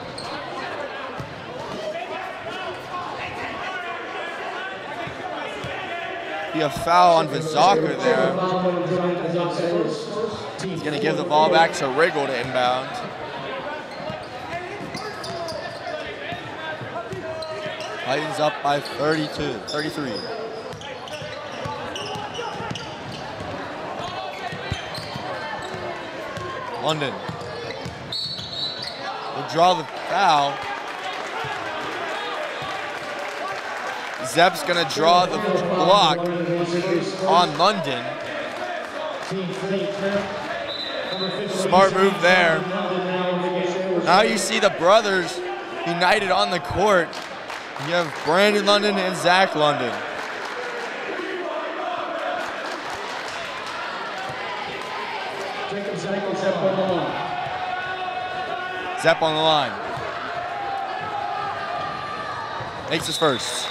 Be a foul on Vizaka there. He's going to give the ball back to Riggle to inbound. Titans up by 33. London will draw the foul. Zepp's going to draw the block on London. Smart move there. Now you see the brothers united on the court. You have Brandon London and Zach London. Zepp on the line. Makes his first.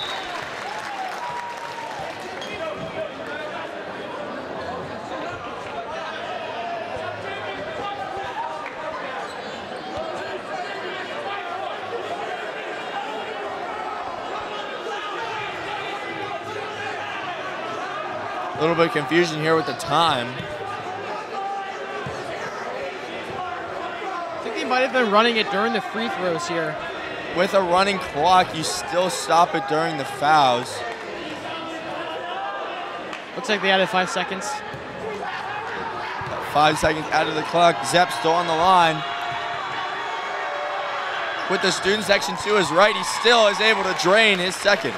A little bit of confusion here with the time. I think they might have been running it during the free throws here. With a running clock, you still stop it during the fouls. Looks like they added 5 seconds. 5 seconds out of the clock. Zepp still on the line. With the student section to his right, he still is able to drain his second.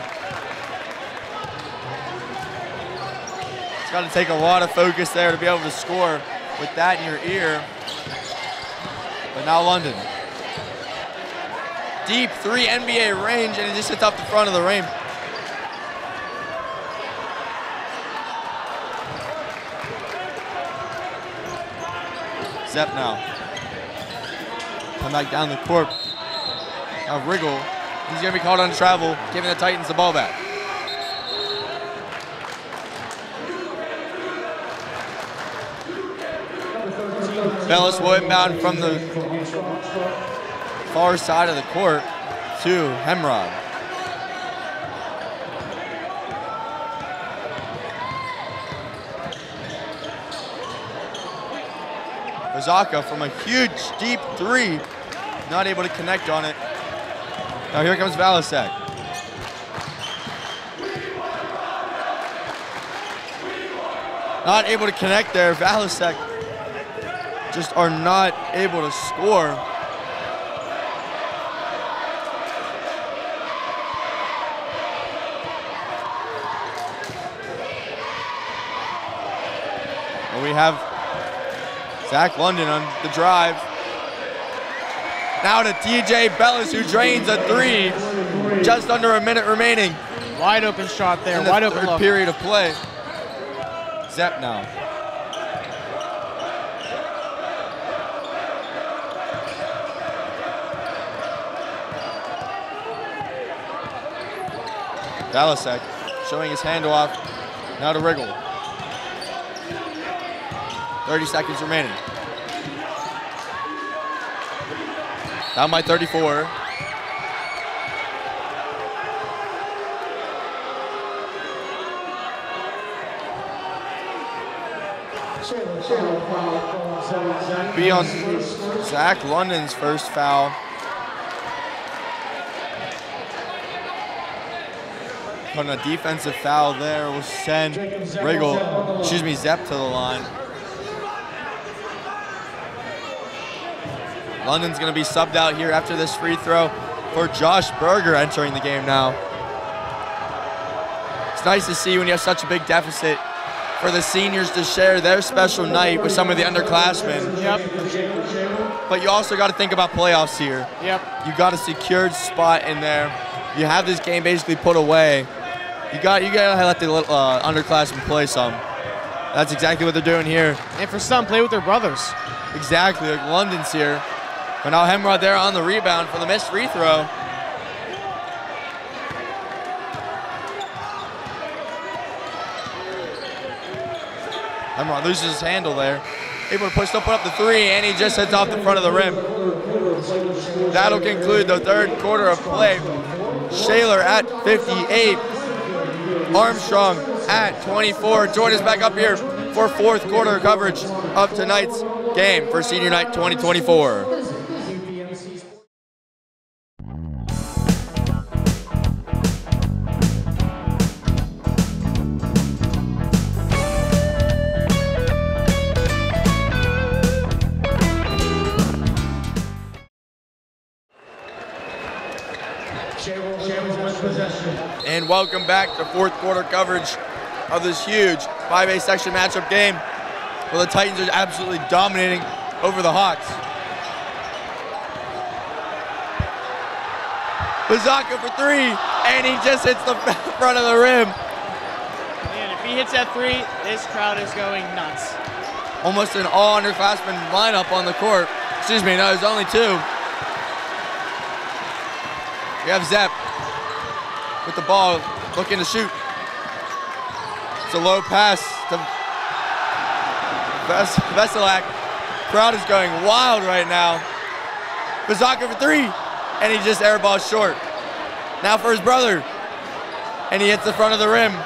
It's got to take a lot of focus there to be able to score with that in your ear. But now London. Deep 3 NBA range, and it just hits off the front of the rim. Zepp now. Come back down the court. Now Riggle. He's going to be called on travel, giving the Titans the ball back. Bellis will inbound from the far side of the court to Hemrod. Kozaka from a huge deep 3, not able to connect on it. Now here comes Valasek. Not able to connect there. Valasek just are not able to score. And we have Zach London on the drive. Now to TJ Bellis, who drains a 3. Just under a minute remaining. Wide open shot there, wide open third look. period of play. Zepp now. Valasek showing his handoff. Now to Riggle. 30 seconds remaining. Down by 34. Be on Zach London's first foul. On a defensive foul there will send Zepp to the line. London's going to be subbed out here after this free throw for Josh Berger entering the game now. It's nice to see when you have such a big deficit for the seniors to share their special night with some of the underclassmen. Yep. But you also got to think about playoffs here. Yep. You got a secured spot in there. You have this game basically put away. You got to let the underclassmen play some. That's exactly what they're doing here. And for some, play with their brothers. Exactly, like London's here. But now Hemrod there on the rebound for the missed free throw. Hemrod loses his handle there. Able to still put up the 3, and he just hits off the front of the rim. That'll conclude the third quarter of play. Shaler at 58. Armstrong at 24. Join us back up here for fourth quarter coverage of tonight's game for Senior Night 2024. And welcome back to fourth quarter coverage of this huge 5A section matchup game where the Titans are absolutely dominating over the Hawks. Kozaka for 3, and he just hits the front of the rim. And if he hits that 3, this crowd is going nuts. Almost an all underclassmen lineup on the court. Excuse me, no, there's only 2. We have Zepp with the ball, looking to shoot. It's a low pass to Veselak. Crowd is going wild right now. Kozaka for 3, and he just airballs short. Now for his brother, and he hits the front of the rim.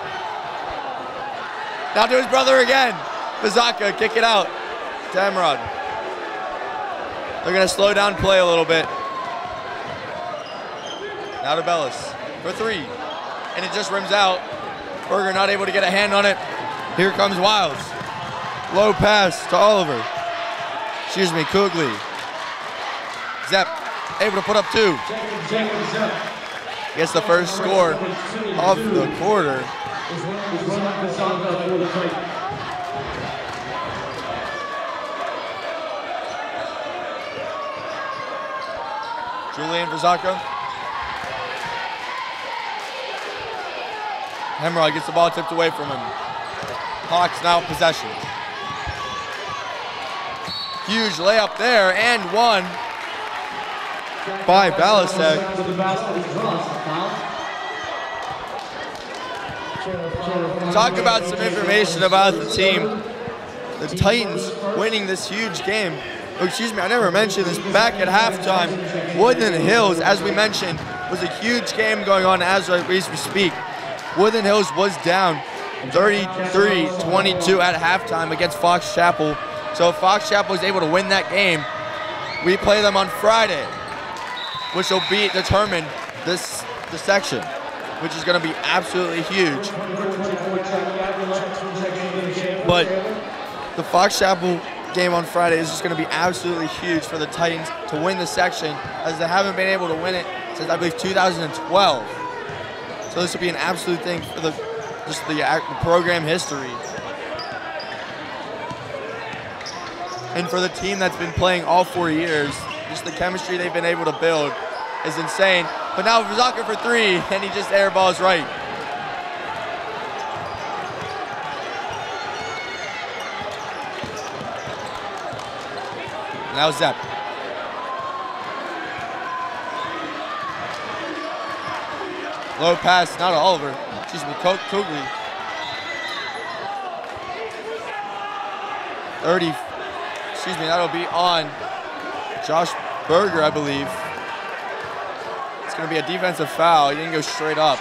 Now to his brother again. Kozaka, kick it out to Hemrod. They're gonna slow down play a little bit. Now to Bellis for 3, and it just rims out. Berger not able to get a hand on it. Here comes Wiles. Low pass to Oliver. Excuse me, Kugli. Zepp able to put up 2. Gets the first score of the quarter. Julian Verzaka. Hemrod gets the ball tipped away from him. Hawks now possession. Huge layup there and 1 by Balasek. Talk about some information about the team. The Titans winning this huge game. Oh, excuse me, I never mentioned this. Back at halftime, Woodland Hills, as we mentioned, was a huge game going on as we speak. Woodland Hills was down 33-22 at halftime against Fox Chapel. So if Fox Chapel is able to win that game, we play them on Friday, which will be determined the section, which is going to be absolutely huge. But the Fox Chapel game on Friday is just going to be absolutely huge for the Titans to win the section, as they haven't been able to win it since, I believe, 2012. So this will be an absolute thing for the program history. And for the team that's been playing all 4 years, just the chemistry they've been able to build is insane. But now Verzaka for 3, and he just airballs right. Now Zepp. Low pass, not to Oliver. Excuse me, Kugli. 30. Excuse me, that'll be on Josh Berger, I believe. It's going to be a defensive foul. He didn't go straight up.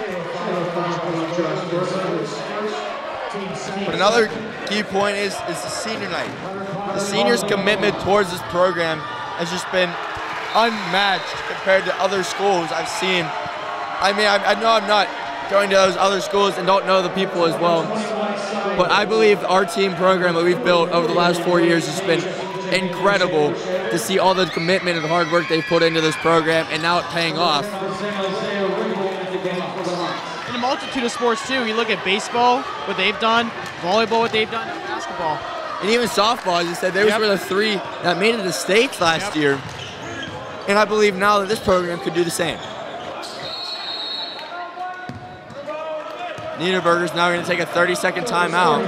But another key point is the senior night. The seniors' commitment towards this program has just been unmatched compared to other schools I've seen. I mean, I know I'm not going to those other schools and don't know the people as well, but I believe our team program that we've built over the last 4 years has been incredible to see all the commitment and hard work they've put into this program, and now it's paying off. In a multitude of sports too. You look at baseball, what they've done, volleyball, what they've done, and basketball. And even softball, as you said, they were the 3 that made it to the States last year. And I believe now that this program could do the same. Niederberger's now going to take a 30-second timeout.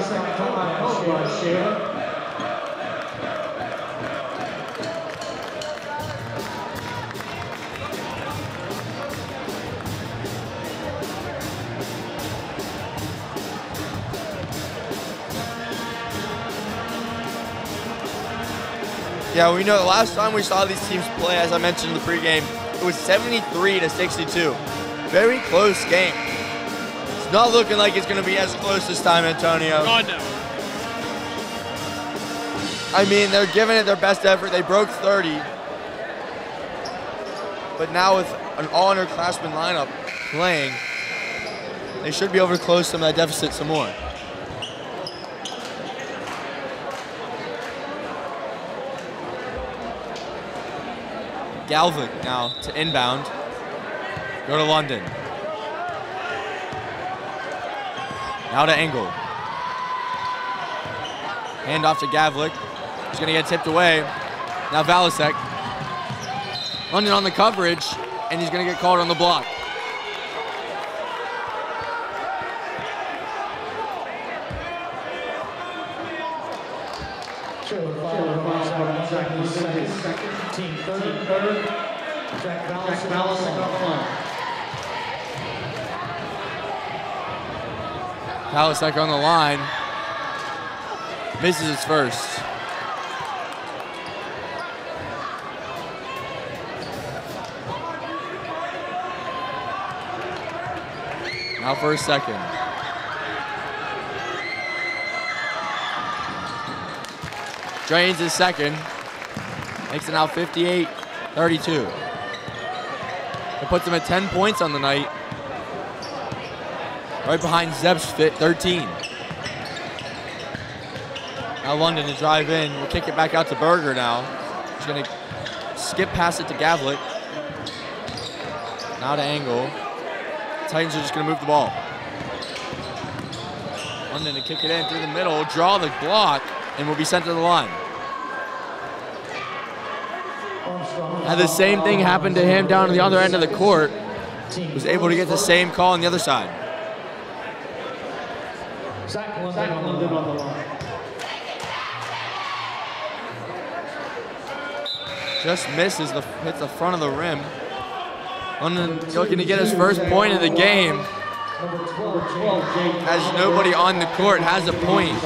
Yeah, we know the last time we saw these teams play, as I mentioned in the pregame, it was 73-62. Very close game. It's not looking like it's going to be as close this time, Antonio. God, no. I mean, they're giving it their best effort. They broke 30. But now with an all-underclassmen lineup playing, they should be able to close some of that deficit some more. Galvin now to inbound. Go to London. Now to Engel. Hand off to Gavlik. He's going to get tipped away. Now Balasek. London on the coverage, and he's going to get called on the block. Team third. Jack Balasek on the line. Balasek on the line. Misses his first. Now for a second. Drains his second. Makes it now 58-32. It puts him at 10 points on the night. Right behind Zepp's 13. Now London to drive in. We'll kick it back out to Berger now. He's going to skip past it to Gavlik. Now to Angle. Titans are just going to move the ball. London to kick it in through the middle, draw the block, and will be sent to the line. Had the same thing happen to him down on the other end of the court. Was able to get the same call on the other side. Zach London on the line. Just misses, hits the front of the rim. London looking to get his first point of the game. Has nobody on the court, has a point.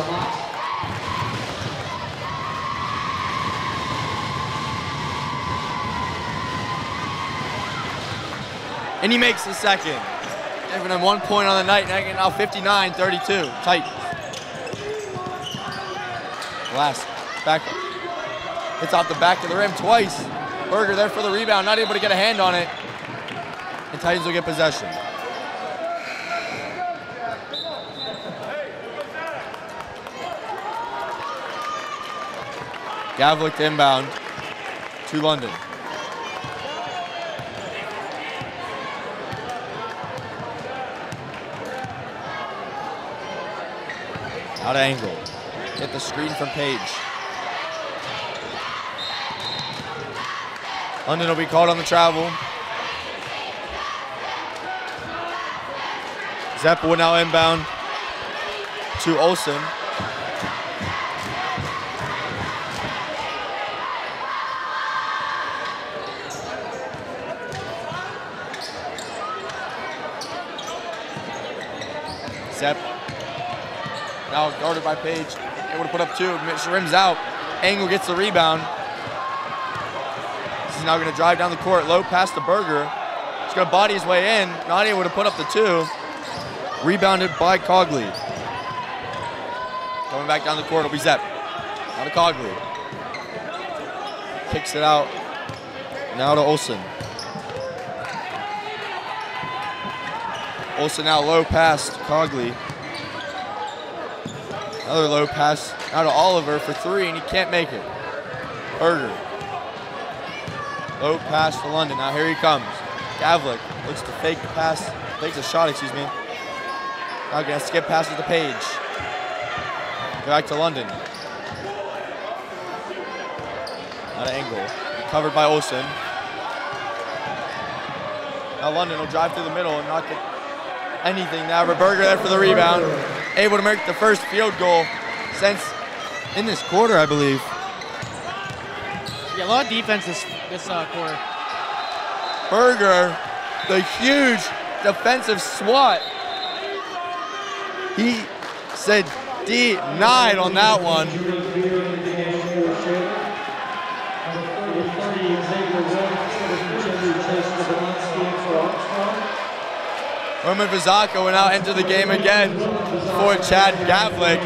And he makes the second. Giving him 1 point on the night, now 59-32, tight. Last, back, hits off the back of the rim twice. Berger there for the rebound, not able to get a hand on it. And Titans will get possession. Gavlik to inbound to London. Out of Angle. Hit the screen from Page. London will be called on the travel. Zepp will now inbound to Olsen. Zepp now guarded by Page. Able to put up two. Rims out. Angle gets the rebound. He's now going to drive down the court. Low pass to Berger. He's going to body his way in. Not able to put up the two. Rebounded by Cogley. Going back down the court will be Zepp. Now to Cogley. Kicks it out. Now to Olsen. Olsen now low pass to Cogley. Another low pass now to Oliver for three, and he can't make it. Berger. Low pass to London. Now here he comes. Gavlik looks to fake the pass, fakes a shot, excuse me. Now gonna skip passes to Page. Back to London. Out of Angle. Covered by Olsen. Now London will drive through the middle and not get anything now. Berger there for the rebound. Able to make the first field goal since in this quarter, I believe. Yeah, a lot of defense this quarter. Berger, the huge defensive SWAT. He said denied on that one. Roman Vizaka will now enter the game again for Chad Gavlik.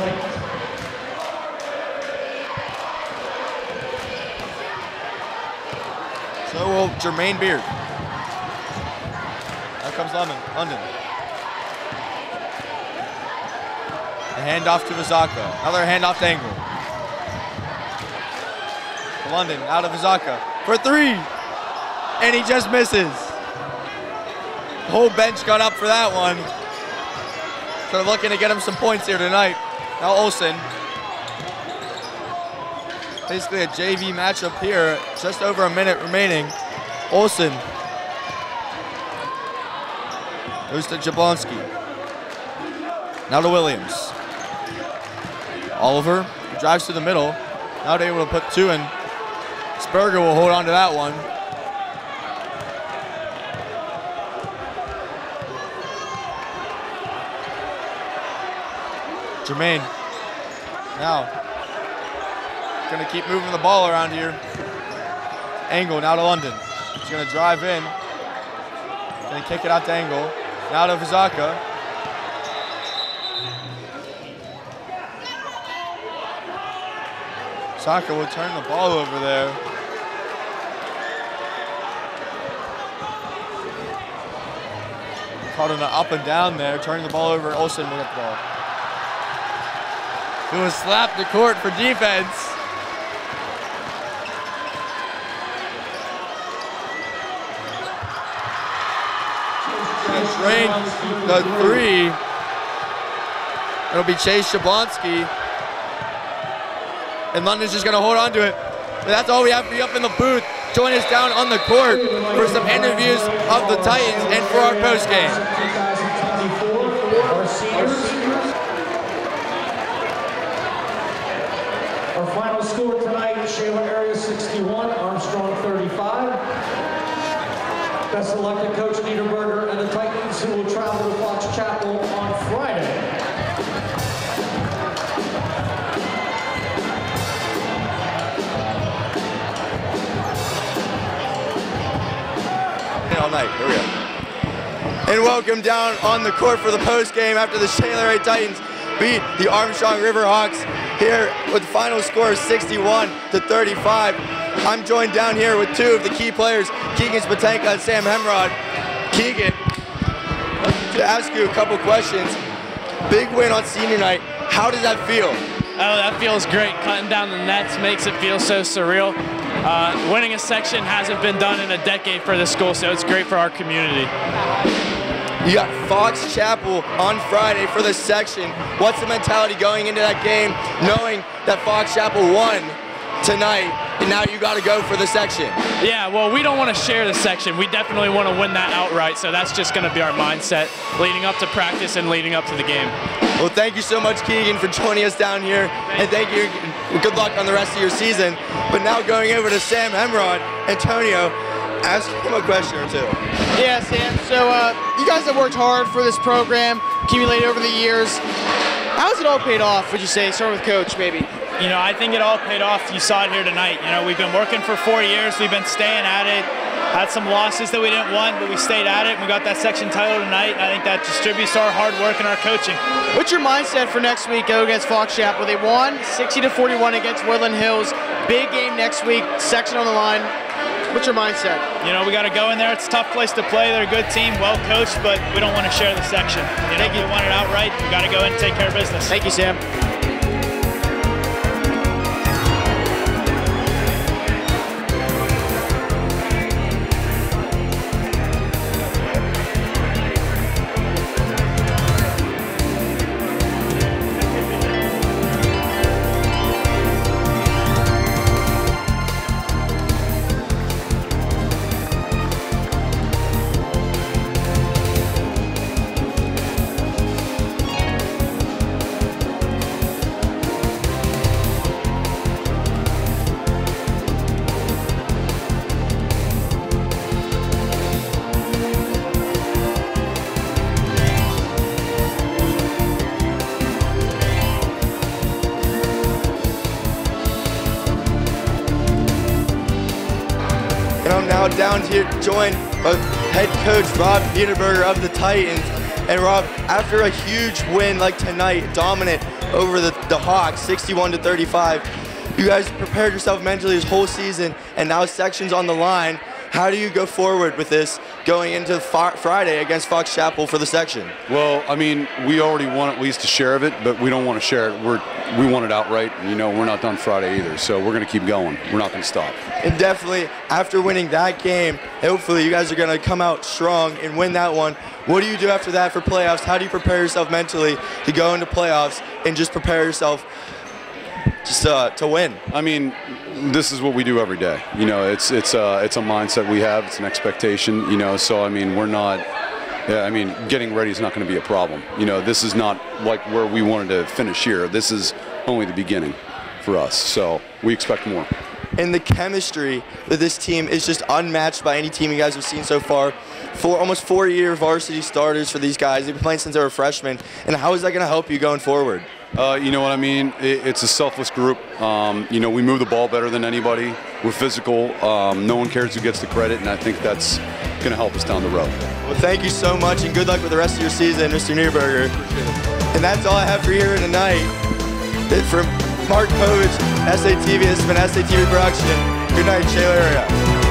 So will Jermaine Beard. Now comes London. A handoff to Vizaka. Another handoff to Angle. London out of Vizaka for three. And he just misses. The whole bench got up for that one. So they're looking to get him some points here tonight. Now Olsen. Basically a JV matchup here. Just over a minute remaining. Olsen goes to Jablonski. Now to Williams. Oliver drives to the middle. Now they're able to put two in. Berger will hold on to that one. Jermaine now gonna keep moving the ball around here. Angle now to London. He's gonna drive in. Gonna kick it out to Angle. Now to Vizaka. Vizaka will turn the ball over there. Caught on an up and down there, turning the ball over. Olsen will get the ball. who was slapped to court for defense. Drain the three. It'll be Chase Shablonsky. And London's just going to hold on to it. But that's all we have for you up in the booth. Join us down on the court for some interviews of the Titans and for our post game. Our final score tonight, Shaler area 61, Armstrong 35. Best elected coach Niederberger and the Titans, who will travel to Fox Chapel on Friday. All night. Here we go. And welcome down on the court for the post game after the Shaler area Titans beat the Armstrong River Hawks here with the final score of 61-35. I'm joined down here with two of the key players, Keegan Spatenka and Sam Hemrod. Keegan, to ask you a couple questions. Big win on senior night. How does that feel? Oh, that feels great. Cutting down the nets makes it feel so surreal. Winning a section hasn't been done in a decade for the school, so it's great for our community. You got Fox Chapel on Friday for the section. What's the mentality going into that game, knowing that Fox Chapel won tonight, and now you got to go for the section? Yeah, well, we don't want to share the section. We definitely want to win that outright, so that's just going to be our mindset leading up to practice and leading up to the game. Well, thank you so much, Keegan, for joining us down here, and thank you. Good luck on the rest of your season. But now going over to Sam Hemrod, Antonio, ask him a question or two. Yeah, Sam. So you guys have worked hard for this program, accumulated over the years. How's it all paid off, would you say? Start with Coach, maybe. You know, I think it all paid off. You saw it here tonight. You know, we've been working for 4 years. We've been staying at it. Had some losses that we didn't want, but we stayed at it, and we got that section title tonight. I think that distributes our hard work and our coaching. What's your mindset for next week go against Fox Chapel? They won 60-41 against Woodland Hills. Big game next week, section on the line. What's your mindset? You know, we got to go in there. It's a tough place to play. They're a good team, well coached, but we don't want to share the section. You know, if we want it outright, we got to go in and take care of business. Thank you, Sam. I'm now down here joined by head coach Rob Niederberger of the Titans. And Rob, after a huge win like tonight, dominant over the Hawks, 61-35, you guys prepared yourself mentally this whole season, and now section's on the line. How do you go forward with this going into Friday against Fox Chapel for the section? Well, I mean, we already want at least a share of it, but we don't want to share it. We want it outright. You know, we're not done Friday either, so we're going to keep going. We're not going to stop. And definitely, after winning that game, hopefully you guys are going to come out strong and win that one. What do you do after that for playoffs? How do you prepare yourself mentally to go into playoffs and just prepare yourself just to win? I mean, this is what we do every day. You know, it's a mindset we have. It's an expectation. You know, so I mean, we're not. Yeah, I mean, getting ready is not going to be a problem. You know, this is not like where we wanted to finish here. This is only the beginning for us. So we expect more. And the chemistry with this team is just unmatched by any team you guys have seen so far. Almost 4-year varsity starters for these guys. They've been playing since they were freshmen. And how is that going to help you going forward? You know what I mean? It's a selfless group. You know, we move the ball better than anybody. We're physical. No one cares who gets the credit, and I think that's going to help us down the road. Well, thank you so much, and good luck with the rest of your season, Mr. Niederberger. And that's all I have for you here tonight. From Mark Povich, SATV, this has been SATV Production. Good night, Shaler area.